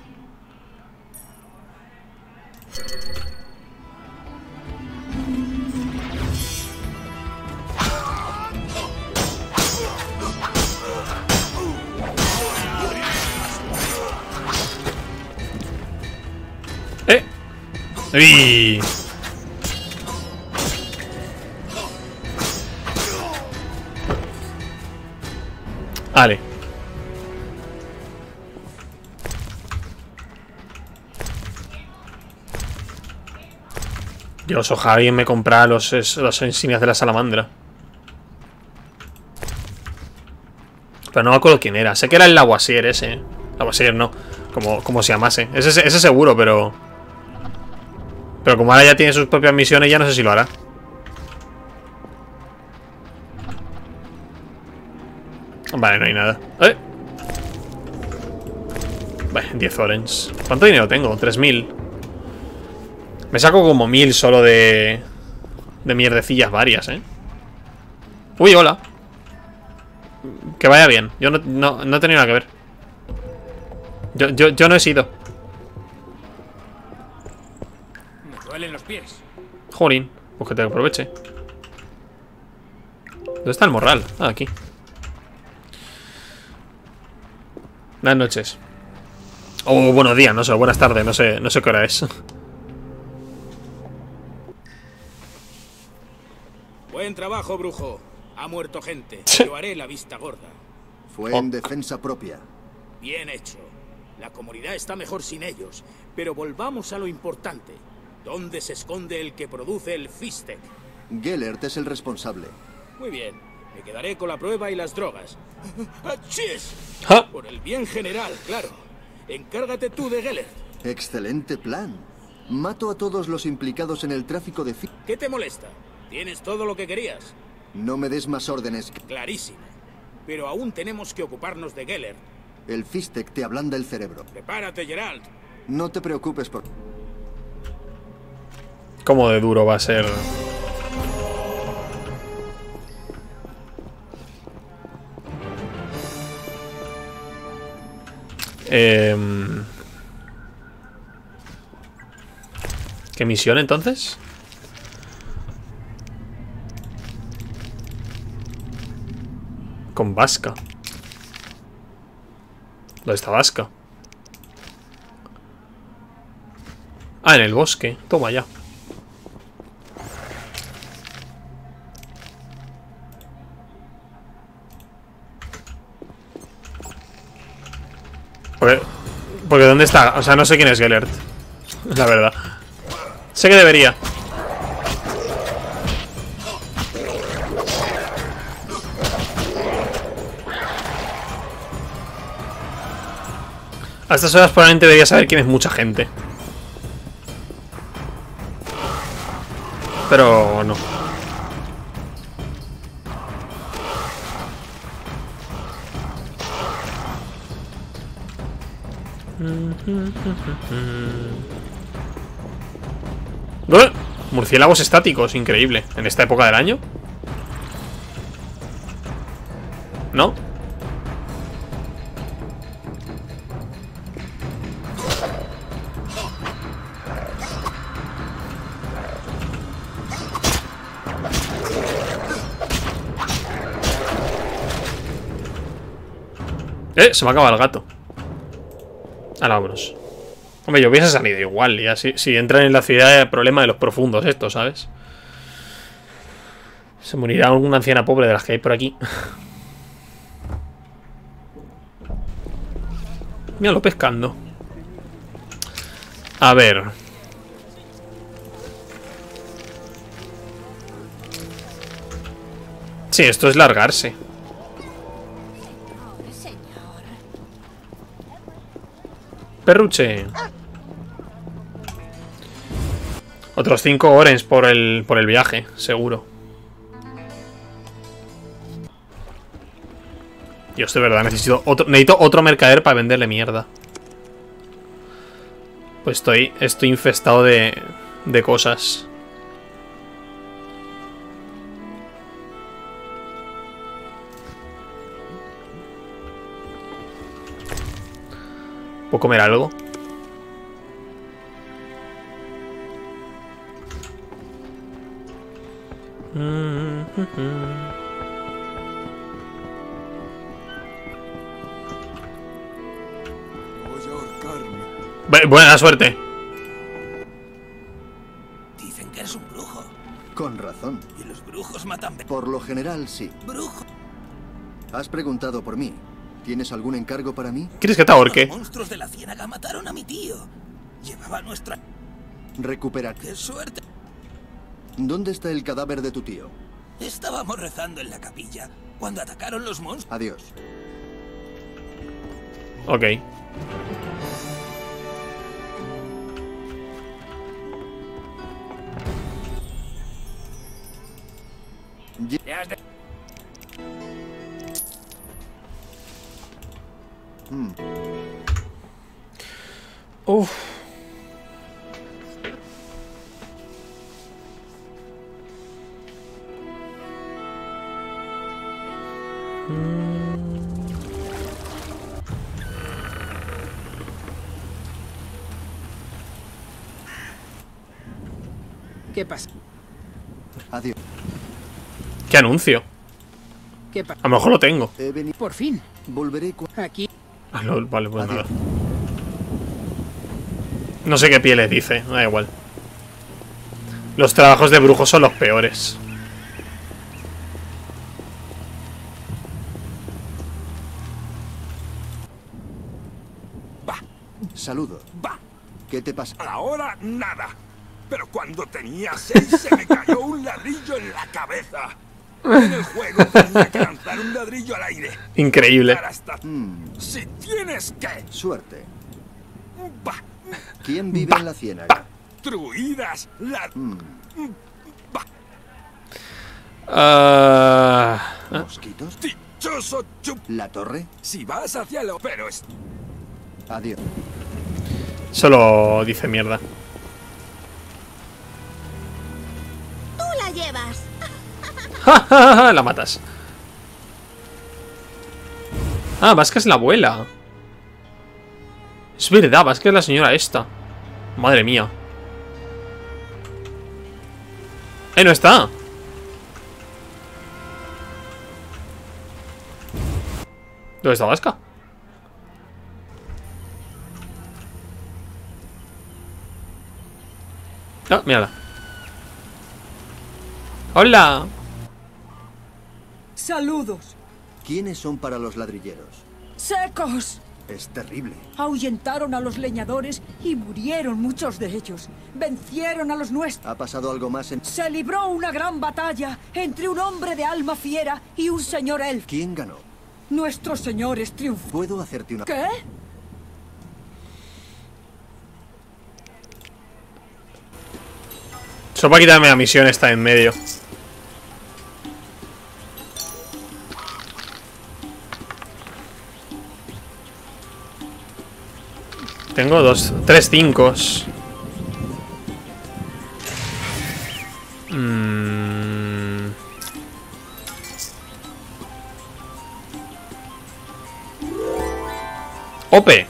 Eh. ¡Uy! Vale. Dios, ojalá alguien me comprara los, los insignias de la salamandra. Pero no me acuerdo quién era. Sé que era el Lavoisier ese. Lavoisier no. Como, como se llamase. Ese, ese seguro, pero... Pero como ahora ya tiene sus propias misiones, ya no sé si lo hará. Vale, no hay nada. ¿Eh? Vale, diez orange. ¿Cuánto dinero tengo? tres mil. Me saco como mil solo de... De mierdecillas varias, ¿eh? Uy, hola. Que vaya bien. Yo no, no, no he tenido nada que ver. Yo, yo, yo no he sido. Me duelen los pies. Jolín, pues que te aproveche. ¿Dónde está el morral? Ah, aquí. Buenas noches. O buenos días, no sé, buenas tardes, no sé, no sé qué hora es. Buen trabajo, brujo. Ha muerto gente. Yo haré la vista gorda. Fue en defensa propia. Bien hecho. La comunidad está mejor sin ellos. Pero volvamos a lo importante. ¿Dónde se esconde el que produce el Fistek? Gellert es el responsable. Muy bien. Me quedaré con la prueba y las drogas. ¡Achis! Por el bien general, claro. Encárgate tú de Gellert. Excelente plan. Mato a todos los implicados en el tráfico de Fistek. ¿Qué te molesta? ¿Tienes todo lo que querías? No me des más órdenes. Clarísimo. Pero aún tenemos que ocuparnos de Gellert. El Fistek te ablanda el cerebro. Prepárate, Geralt. No te preocupes por... ¿Cómo de duro va a ser? Eh... ¿Qué misión entonces? Con Vasca. ¿Dónde está Vasca? Ah, en el bosque. Toma ya. Porque, porque ¿dónde está? O sea, no sé quién es Gellert. La verdad. Sé que debería. A estas horas probablemente debería saber quién es mucha gente. Pero no. ¡Eh! Murciélagos estáticos, increíble. ¿En esta época del año? ¿No? Eh, se me acaba el gato. Ahora vámonos. Hombre, yo hubiese salido igual. Y así, si entran en la ciudad, el problema de los profundos estos, ¿sabes? Se morirá alguna anciana pobre de las que hay por aquí. Míralo pescando. A ver. Sí, esto es largarse. Perruche. Otros cinco orens por el, por el viaje, seguro. Dios, de verdad, necesito otro, necesito otro mercader para venderle mierda. Pues estoy, estoy infestado de, de cosas. ¿Puedo comer algo? Bu- buena suerte. Dicen que eres un brujo. Con razón. Y los brujos matan... Por lo general, sí. Brujo. Has preguntado por mí. ¿Tienes algún encargo para mí? ¿Quieres que te ahorque? Los monstruos de la ciénaga mataron a mi tío. Llevaba nuestra... Recuperar. ¡Qué suerte! ¿Dónde está el cadáver de tu tío? Estábamos rezando en la capilla cuando atacaron los monstruos. Adiós. Ok. Hmm. Uf. ¿Qué pasa? Adiós. ¿Qué anuncio? ¿Qué pasa? A lo mejor lo tengo. He venido. Por fin. Volveré cu- Aquí. Ah, no, vale, pues nada. No sé qué pieles dice, da igual. Los trabajos de brujos son los peores. Saludo. Va. ¿Qué te pasa? Ahora nada. Pero cuando tenía seis se me cayó un ladrillo en la cabeza. En el juego tenía que lanzar un ladrillo al aire. Increíble. Hasta... Hmm. Si tienes que... Suerte. Va. ¿Quién vive en la ciénaga? Truidas. La... Hmm. Va. Ah, ¿Mosquitos? Dichoso chup. ¿La torre? Si vas hacia lo... Pero es... Adiós. solo dice mierda. Tú la llevas. La matas. Ah, Vasca es la abuela. Es verdad, Vasca es la señora esta. Madre mía. ¡Eh, no está! ¿Dónde está Vasca? Ah, mírala. ¡Hola! Saludos. ¿Quiénes son para los ladrilleros? Secos. Es terrible. Ahuyentaron a los leñadores y murieron muchos de ellos. Vencieron a los nuestros. ¿Ha pasado algo más en...? Se libró una gran batalla entre un hombre de alma fiera y un señor elfo. ¿Quién ganó? Nuestros señores triunfaron. ¿Puedo hacerte una...? ¿Qué? Solo para quitarme la misión esta en medio. Tengo dos, tres cinco. Mm. Ope.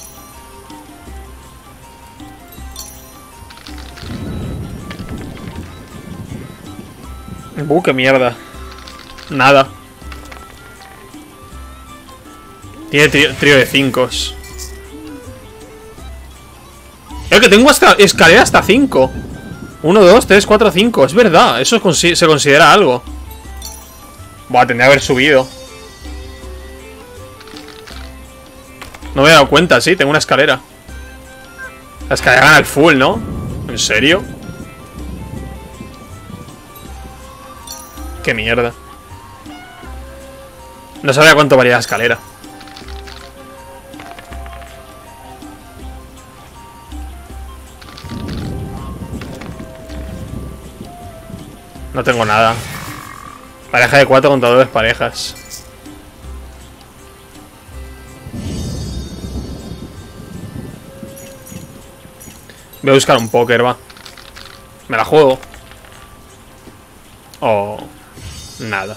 Uh, qué mierda. Nada. Tiene trío, trío de cinco. Es que tengo hasta escalera hasta cinco. uno, dos, tres, cuatro, cinco. Es verdad, eso se considera algo. Buah, tendría que haber subido. No me he dado cuenta, sí, tengo una escalera. La escalera gana al full, ¿no? ¿En serio? Qué mierda. No sabía cuánto valía la escalera. No tengo nada. Pareja de cuatro contra dos parejas. Voy a buscar un póker, va. Me la juego. O... nada.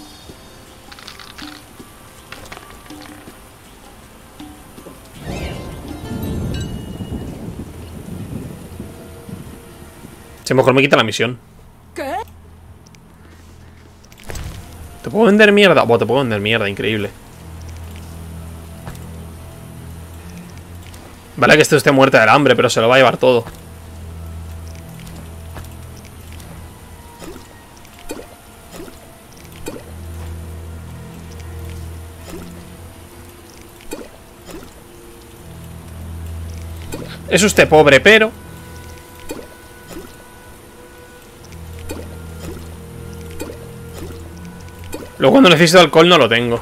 Si mejor me quita la misión. ¿Qué? ¿Te puedo vender mierda? Buah, te puedo vender mierda, increíble. Vale que esto esté muerta del hambre, pero se lo va a llevar todo. Es usted pobre, pero... luego cuando necesito alcohol no lo tengo.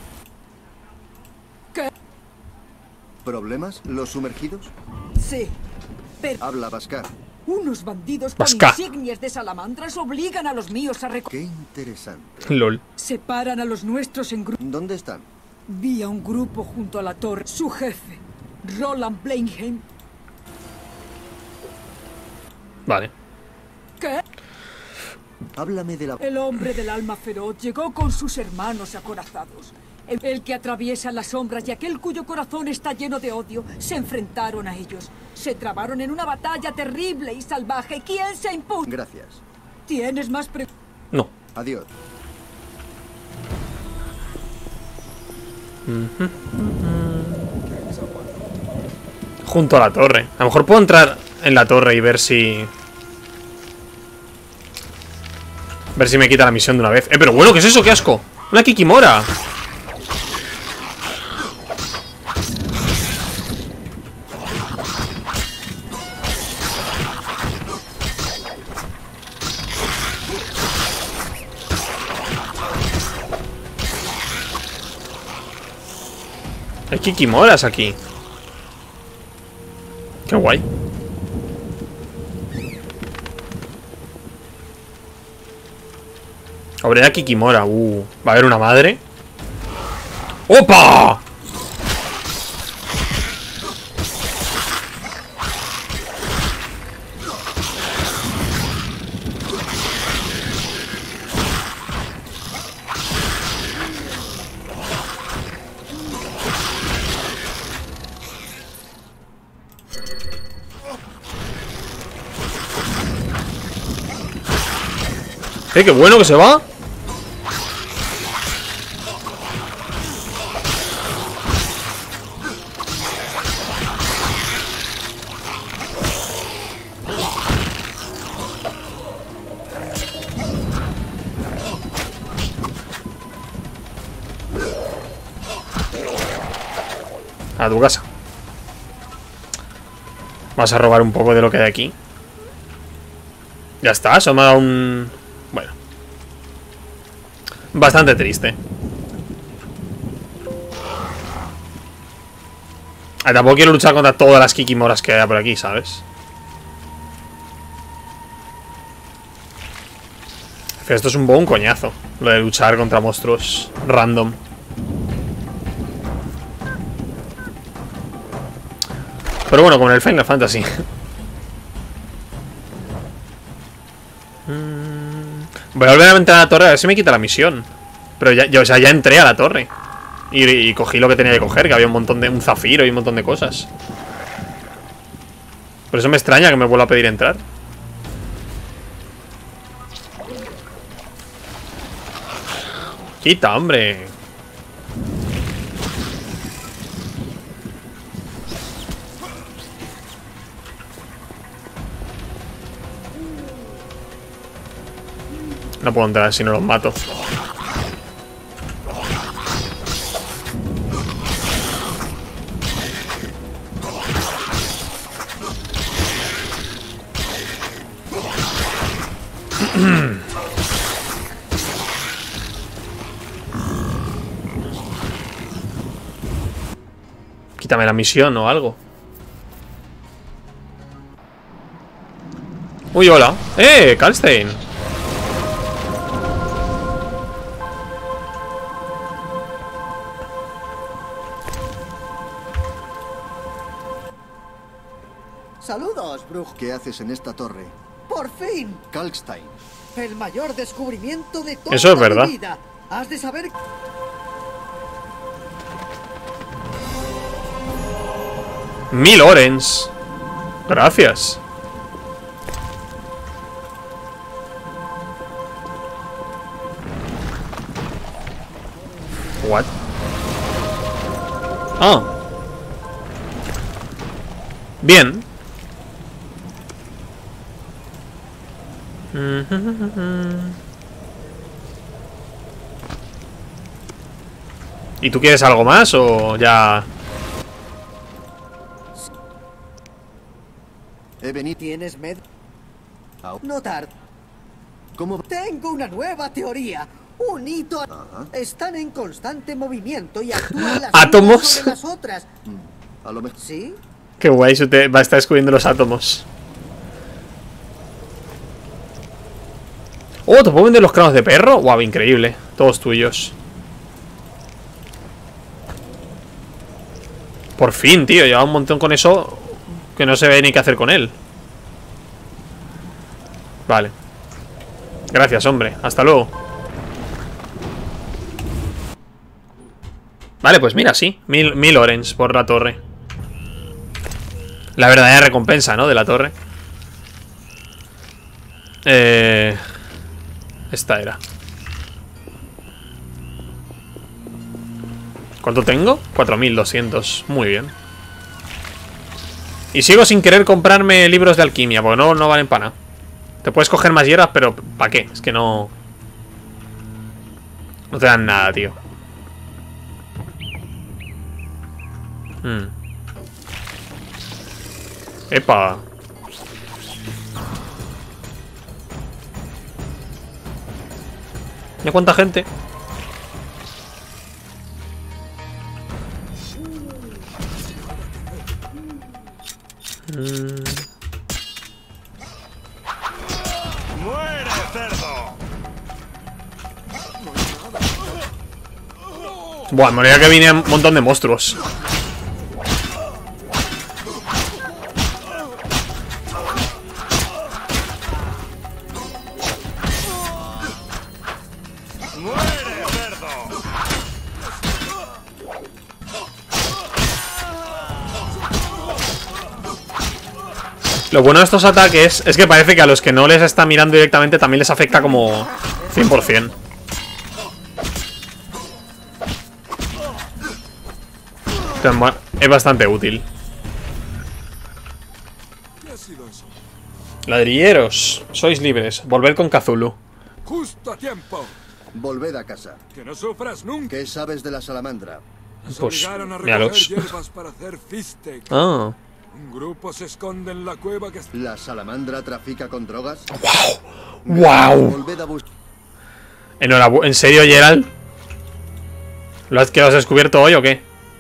¿Qué? ¿Problemas? ¿Los sumergidos? Sí, pero... Habla, Vascar. Unos bandidos con Vasca. insignias de salamandras obligan a los míos a recoger... Qué interesante. LOL. Separan a los nuestros en grupos. ¿Dónde están? Vi a un grupo junto a la torre. Su jefe, Roland Blenheim. Vale. ¿Qué? Háblame de la... El hombre del alma feroz llegó con sus hermanos acorazados. El, el que atraviesa las sombras y aquel cuyo corazón está lleno de odio se enfrentaron a ellos. Se trabaron en una batalla terrible y salvaje. ¿Quién se impuso? Gracias. ¿Tienes más preguntas? No. Adiós. Uh-huh. Junto a la torre. A lo mejor puedo entrar en la torre y ver si... ver si me quita la misión de una vez. Eh, pero bueno, ¿qué es eso? ¡Qué asco! ¡Una Kikimora! Hay Kikimoras aquí. Qué guay. Obrera Kikimora. Uh, va a haber una madre. ¡Opa! ¡Eh, qué bueno que se va! A tu casa. Vas a robar un poco de lo que hay aquí. Ya está, eso me ha dado un... Bueno. Bastante triste. Ah, tampoco quiero luchar contra todas las Kikimoras que haya por aquí, ¿sabes? Pero esto es un poco un coñazo, lo de luchar contra monstruos random. Pero bueno, como en el Final Fantasy. Voy a volver a entrar a la torre a ver si me quita la misión. Pero ya, ya, o sea, ya entré a la torre. Y, y cogí lo que tenía que coger, que había un montón de... un zafiro y un montón de cosas. Por eso me extraña que me vuelva a pedir entrar. Quita, hombre. No puedo entrar si no los mato. Quítame la misión o algo. Uy, hola. ¡Eh! Kalstein. Saludos, Brug. ¿Qué haces en esta torre? ¡Por fin! Kalkstein. El mayor descubrimiento de toda Eso es verdad. mi vida. Has de saber... Mil Orens. Gracias. What? Ah. Bien. ¿Y tú quieres algo más o ya...? He venido... ¿Tienes med? Notar. ¿Cómo? Tengo una nueva teoría. Un hito. Ajá. Están en constante movimiento y actúan las ¿Átomos? unas sobre las otras. A lo mejor. ¿Sí? Qué guay, se te va a estar descubriendo los átomos. Oh, ¿te puedo vender los cráneos de perro? Guau, increíble. Todos tuyos. Por fin, tío. Lleva un montón con eso que no se ve ni qué hacer con él. Vale. Gracias, hombre. Hasta luego. Vale, pues mira, sí. Mil, mil Orens por la torre. La verdadera recompensa, ¿no? De la torre. Eh... Esta era. ¿Cuánto tengo? cuatro mil doscientos. Muy bien. Y sigo sin querer comprarme libros de alquimia, porque no, no valen para nada. Te puedes coger más hierbas, pero ¿para qué? Es que no... No te dan nada, tío. Hmm. Epa. ¿Ya cuánta gente? Mm. ¡Muere, cerdo! Buah, me olvidé que viene un montón de monstruos. Lo bueno de estos ataques es que parece que a los que no les está mirando directamente también les afecta como cien por cien. Es bastante útil. Ladrilleros, sois libres. Volved con Cthulhu. Justo a tiempo. Volved a casa. Que no sufras nunca. ¿Qué sabes de la salamandra? Pues, obligaron a míralos. recoger hierbas para hacer fistec. Ah. Un grupo se esconde en la cueva que... ¿La salamandra trafica con drogas? ¡Wow! Volved a buscar. Enhorabuena. ¿En serio, Gerald? ¿Lo has, que lo has descubierto hoy o qué?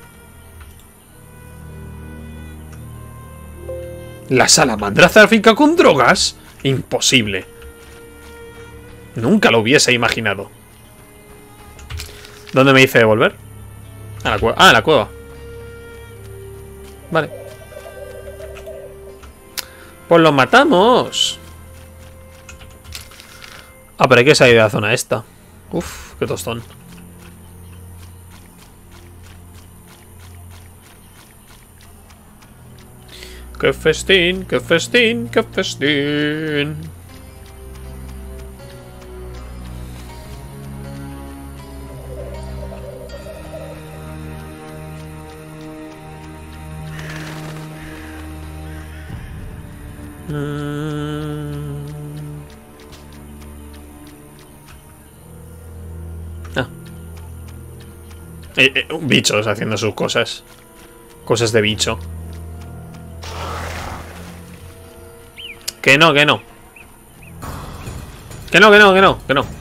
¿La salamandra trafica con drogas? Imposible. Nunca lo hubiese imaginado. ¿Dónde me dice de volver? A la cueva. Ah, a la cueva. Vale. Pues los matamos. Ah, pero hay que salir de la zona esta. Uf, qué tostón. ¡Qué festín! ¡Qué festín! ¡Qué festín! Mm. Ah. Eh, eh, bichos haciendo sus cosas. Cosas de bicho. Que no, que no. Que no, que no, que no, que no.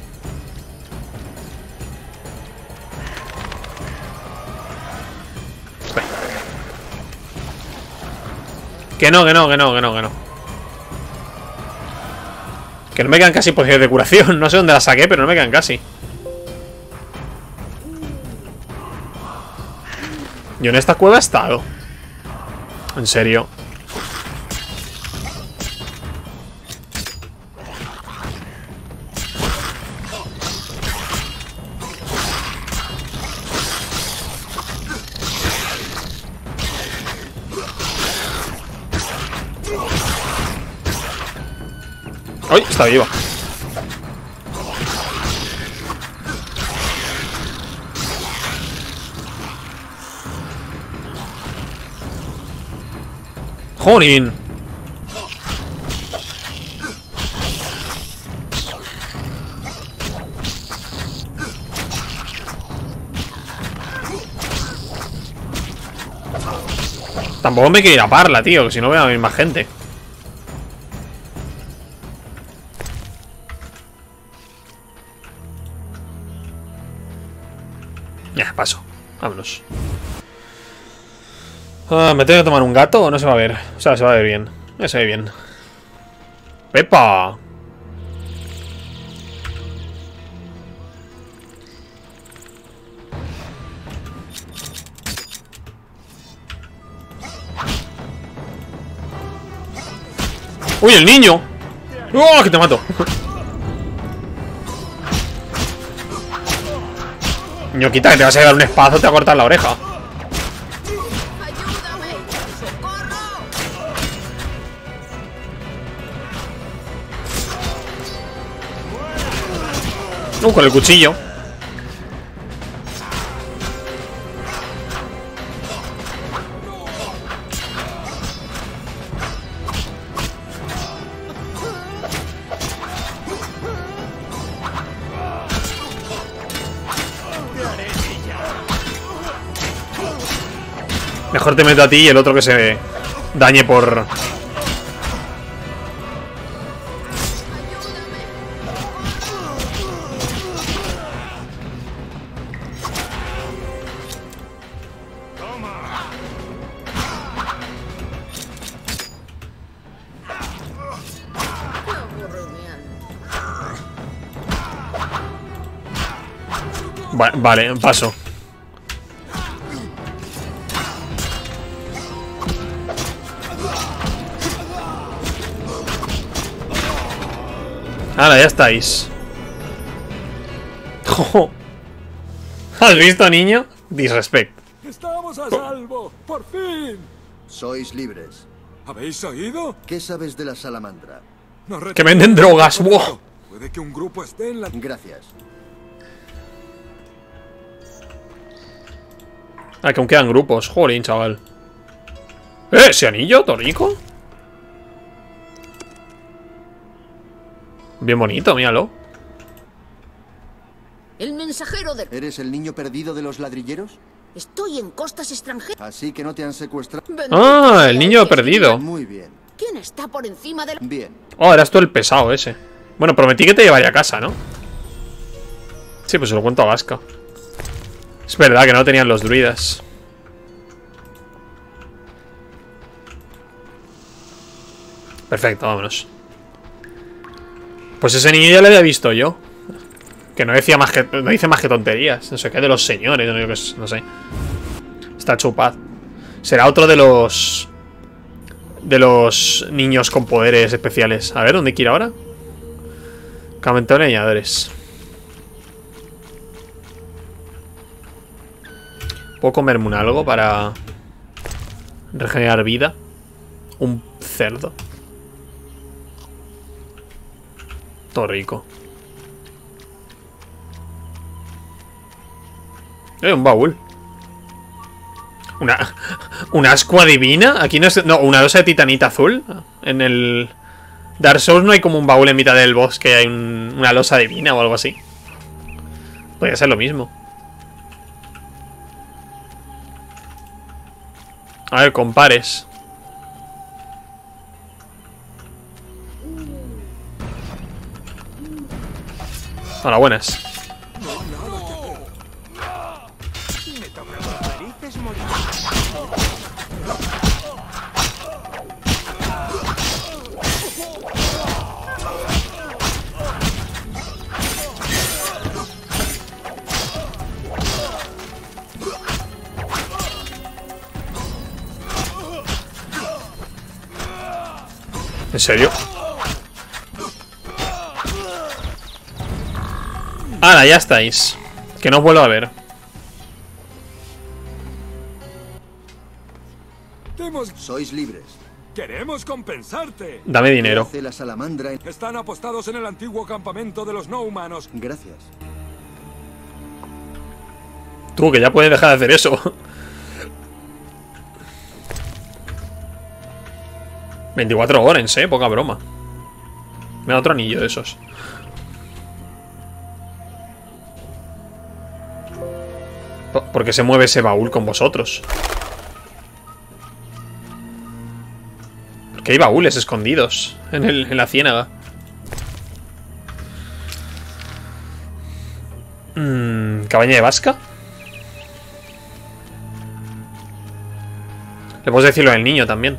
Que no, que no, que no, que no, que no. Que no me quedan casi pociones de curación. No sé dónde la saqué, pero no me quedan casi. Yo en esta cueva he estado. En serio. ¡Ay! Está viva. ¡Jolín! Tampoco me quiero ir a Parla, tío, que si no voy a venir más gente. Ya, paso. Vámonos. Ah, ¿me tengo que tomar un gato o no se va a ver? O sea, se va a ver bien. Ya se ve bien. ¡Pepa! ¡Uy, el niño! ¡Oh, que te mato! Ñoquita, que te vas a llevar un espazo, te va a cortar la oreja. Uh, con el cuchillo. Mejor te meto a ti y el otro que se dañe por... Va- vale, paso. Ahora, ya estáis. ¿Has visto, niño? Disrespect. ¡Estamos a salvo! ¡Por fin! Sois libres. ¿Habéis oído? ¿Qué sabes de la salamandra? Nos Que venden drogas. ¡Wow! Puede que un grupo esté en la... Gracias. Ah, que aún quedan grupos. Jolín, chaval. ¿Eh? ¿Ese anillo, Torico? Bien bonito, míralo. El mensajero de... ¿Eres el niño perdido de los ladrilleros? Estoy en costas extranjeras. Así que no te han secuestrado. Ah, el niño perdido. Muy bien. ¿Quién está por encima del...? Bien. Oh, eras tú el pesado ese. Bueno, prometí que te llevaría a casa, ¿no? Sí, pues se lo cuento a Vasca. Es verdad que no tenían los druidas. Perfecto, vámonos. Pues ese niño ya lo había visto yo. Que no decía más que. No dice más que tonterías. No sé qué de los señores. No, yo no sé. Está chupado. Será otro de los. De los niños con poderes especiales. A ver, ¿dónde quiere ahora? Campamento de leñadores. ¿Puedo comerme un algo para regenerar vida? Un cerdo. Todo rico. Eh, un baúl. Una, una ascua divina. Aquí no es. No, una losa de titanita azul. En el Dark Souls no hay como un baúl en mitad del bosque. Hay un, una losa divina o algo así. Podría ser lo mismo. A ver, compares. Hola, buenas. ¿En serio? ¡Hala, ya estáis! Que no os vuelvo a ver. Sois libres. Queremos compensarte. Dame dinero. La salamandra en... Están apostados en el antiguo campamento de los no humanos. Gracias. Tú, que ya puedes dejar de hacer eso. veinticuatro horas, eh, poca broma. Me da otro anillo de esos. ¿Por qué se mueve ese baúl con vosotros? Porque hay baúles escondidos en, el, en la ciénaga. Mm, ¿Cabaña de Vasca? Le puedo decirlo al niño también.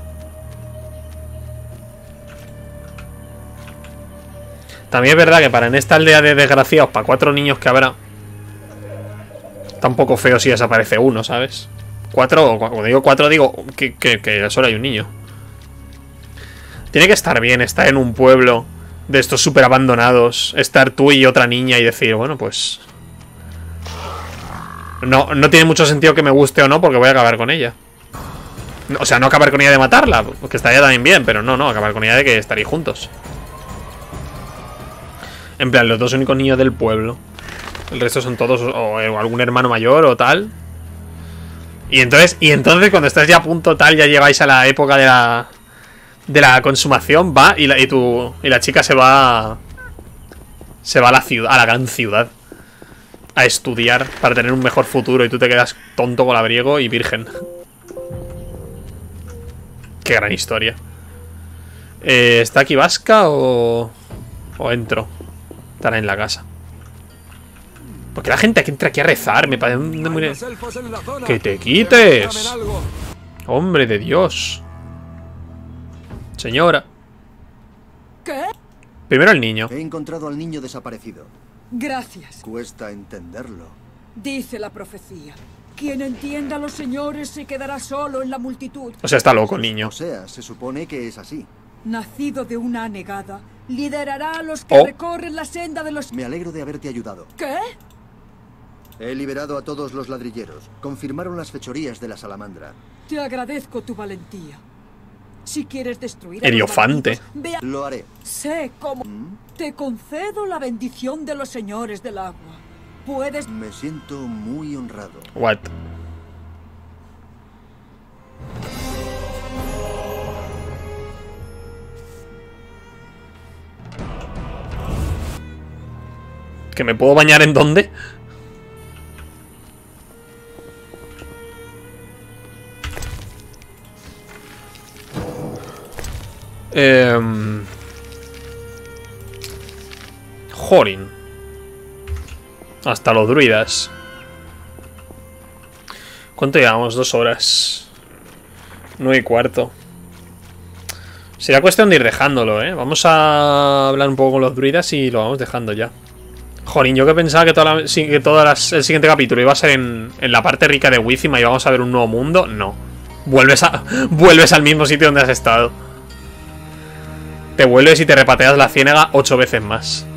También es verdad que para en esta aldea de desgraciados, para cuatro niños que habrá, está un poco feo si desaparece uno, ¿sabes? Cuatro, cuando digo cuatro, digo que, que, que solo hay un niño. Tiene que estar bien estar en un pueblo de estos súper abandonados, estar tú y otra niña y decir, bueno, pues... No, no tiene mucho sentido que me guste o no, porque voy a acabar con ella. O sea, no acabar con ella de matarla, porque estaría también bien, pero no, no, acabar con ella de que estaréis juntos. En plan, los dos únicos niños del pueblo. El resto son todos o, o algún hermano mayor o tal. Y entonces, y entonces cuando estás ya a punto tal, ya llegáis a la época de la de la consumación, va y la, y tu y la chica se va se va a la ciudad, a la gran ciudad, a estudiar para tener un mejor futuro y tú te quedas tonto con labriego y virgen. Qué gran historia. Eh, ¿Está aquí Vasca o o entro? Estará en la casa. Porque la gente que entra aquí a rezar me parece muy... ¡Que te quites! ¡Hombre de Dios! Señora. ¿Qué? Primero el niño. He encontrado al niño desaparecido. Gracias. Cuesta entenderlo. Dice la profecía. Quien entienda a los señores se quedará solo en la multitud. O sea, está loco el niño. O sea, se supone que es así. Nacido de una anegada, liderará a los que oh. recorren la senda de los... Me alegro de haberte ayudado. ¿Qué? He liberado a todos los ladrilleros. Confirmaron las fechorías de la salamandra. Te agradezco tu valentía. Si quieres destruir a Eriofante. Vea... Lo haré. Sé cómo. ¿Mm? Te concedo la bendición de los señores del agua. Puedes... Me siento muy honrado. What? ¿Que me puedo bañar en dónde? Eh... Jorin. Hasta los druidas. ¿Cuánto llevamos? Dos horas. Nueve y cuarto. Será cuestión de ir dejándolo, ¿eh? Vamos a hablar un poco con los druidas y lo vamos dejando ya. Jorin, yo que pensaba que, toda la, que todo las, el siguiente capítulo iba a ser en, en la parte rica de Wizima y vamos a ver un nuevo mundo. No. Vuelves, a, vuelves al mismo sitio donde has estado. Te vuelves y te repateas la ciénaga ocho veces más.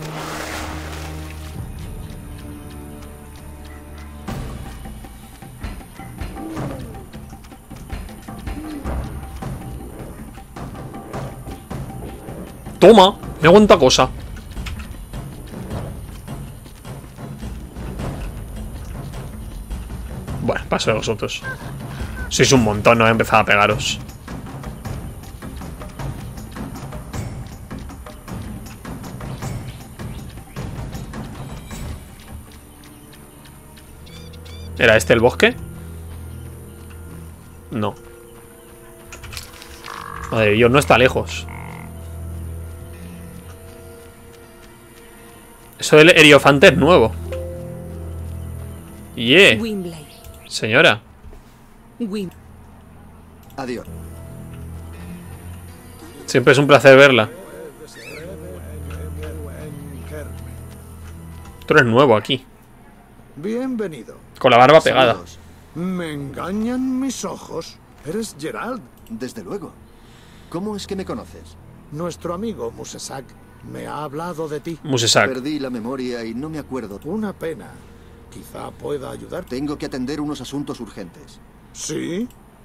Toma, me aguanta cosa. Bueno, paso de vosotros. Sois un montón, no he empezado a pegaros. ¿Era este el bosque? No. Madre Dios, no está lejos. Eso del Heriofante es nuevo. Yeah. Señora. Adiós. Siempre es un placer verla. Tú eres nuevo aquí. Bienvenido. Con la barba pegada. Saludos. Me engañan mis ojos. Eres Gerald. Desde luego. ¿Cómo es que me conoces? Nuestro amigo Musesak me ha hablado de ti. Musesak. Perdí la memoria y no me acuerdo. Una pena. Quizá pueda ayudar. Tengo que atender unos asuntos urgentes. ¿Sí?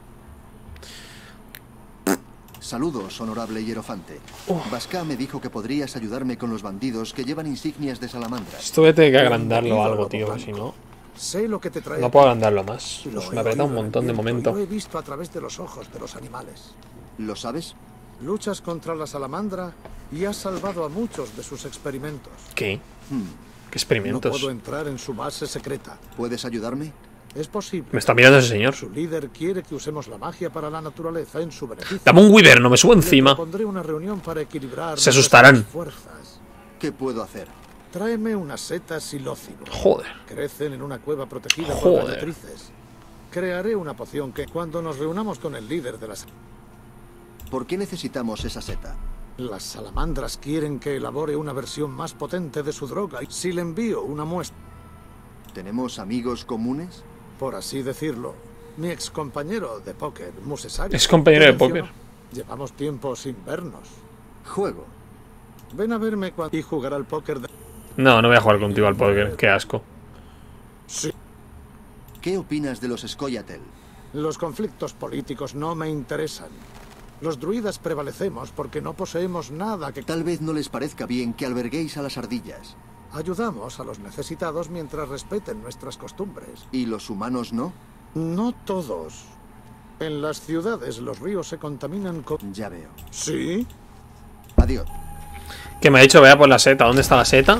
Saludos, honorable hierofante. Vasca me dijo que podrías ayudarme con los bandidos que llevan insignias de salamandra. Esto voy a tener que agrandarlo algo, tío, si no... Sé lo que te trae. No puedo agrandarlo más. Lo Pues he me aprieta un oído montón en de el momento. viento, Lo he visto a través de los ojos de los animales. ¿Lo sabes? Luchas contra la salamandra y has salvado a muchos de sus experimentos. ¿Qué? Hmm. ¿Qué experimentos? No puedo entrar en su base secreta. ¿Puedes ayudarme? Es posible. Me está mirando ese señor. Su líder quiere que usemos la magia para la naturaleza en su beneficio. Dame un wyverno, me subo encima. Le propondré una reunión para equilibrar Se asustarán. fuerzas. ¿Qué puedo hacer? Tráeme unas setas silócimo. Joder. Crecen en una cueva protegida Joder. por meretrices. Crearé una poción que cuando nos reunamos con el líder de las... ¿Por qué necesitamos esa seta? Las salamandras quieren que elabore una versión más potente de su droga y si le envío una muestra... ¿Tenemos amigos comunes? Por así decirlo. Mi ex compañero de póker, Musesak. ¿Es compañero de póker? Llevamos tiempo sin vernos. Juego. Ven a verme cuando... y jugar al póker de... No, no voy a jugar contigo al póker. Qué asco. Sí. ¿Qué opinas de los Scoia'tael? Los conflictos políticos no me interesan. Los druidas prevalecemos porque no poseemos nada que... Tal vez no les parezca bien que alberguéis a las ardillas. Ayudamos a los necesitados mientras respeten nuestras costumbres. ¿Y los humanos no? No todos. En las ciudades los ríos se contaminan con... Ya veo. ¿Sí? Adiós. Que me ha dicho, vea por la seta. ¿Dónde está la seta?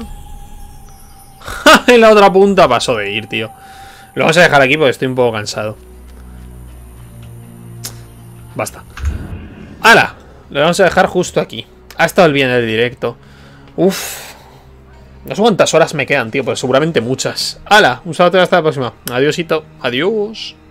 En la otra punta paso de ir, tío. Lo vamos a dejar aquí porque estoy un poco cansado. Basta. ¡Hala! Lo vamos a dejar justo aquí. Ha estado bien el directo. Uf. No sé cuántas horas me quedan, tío, pues seguramente muchas. ¡Hala! Un saludo hasta la próxima. Adiósito. Adiós.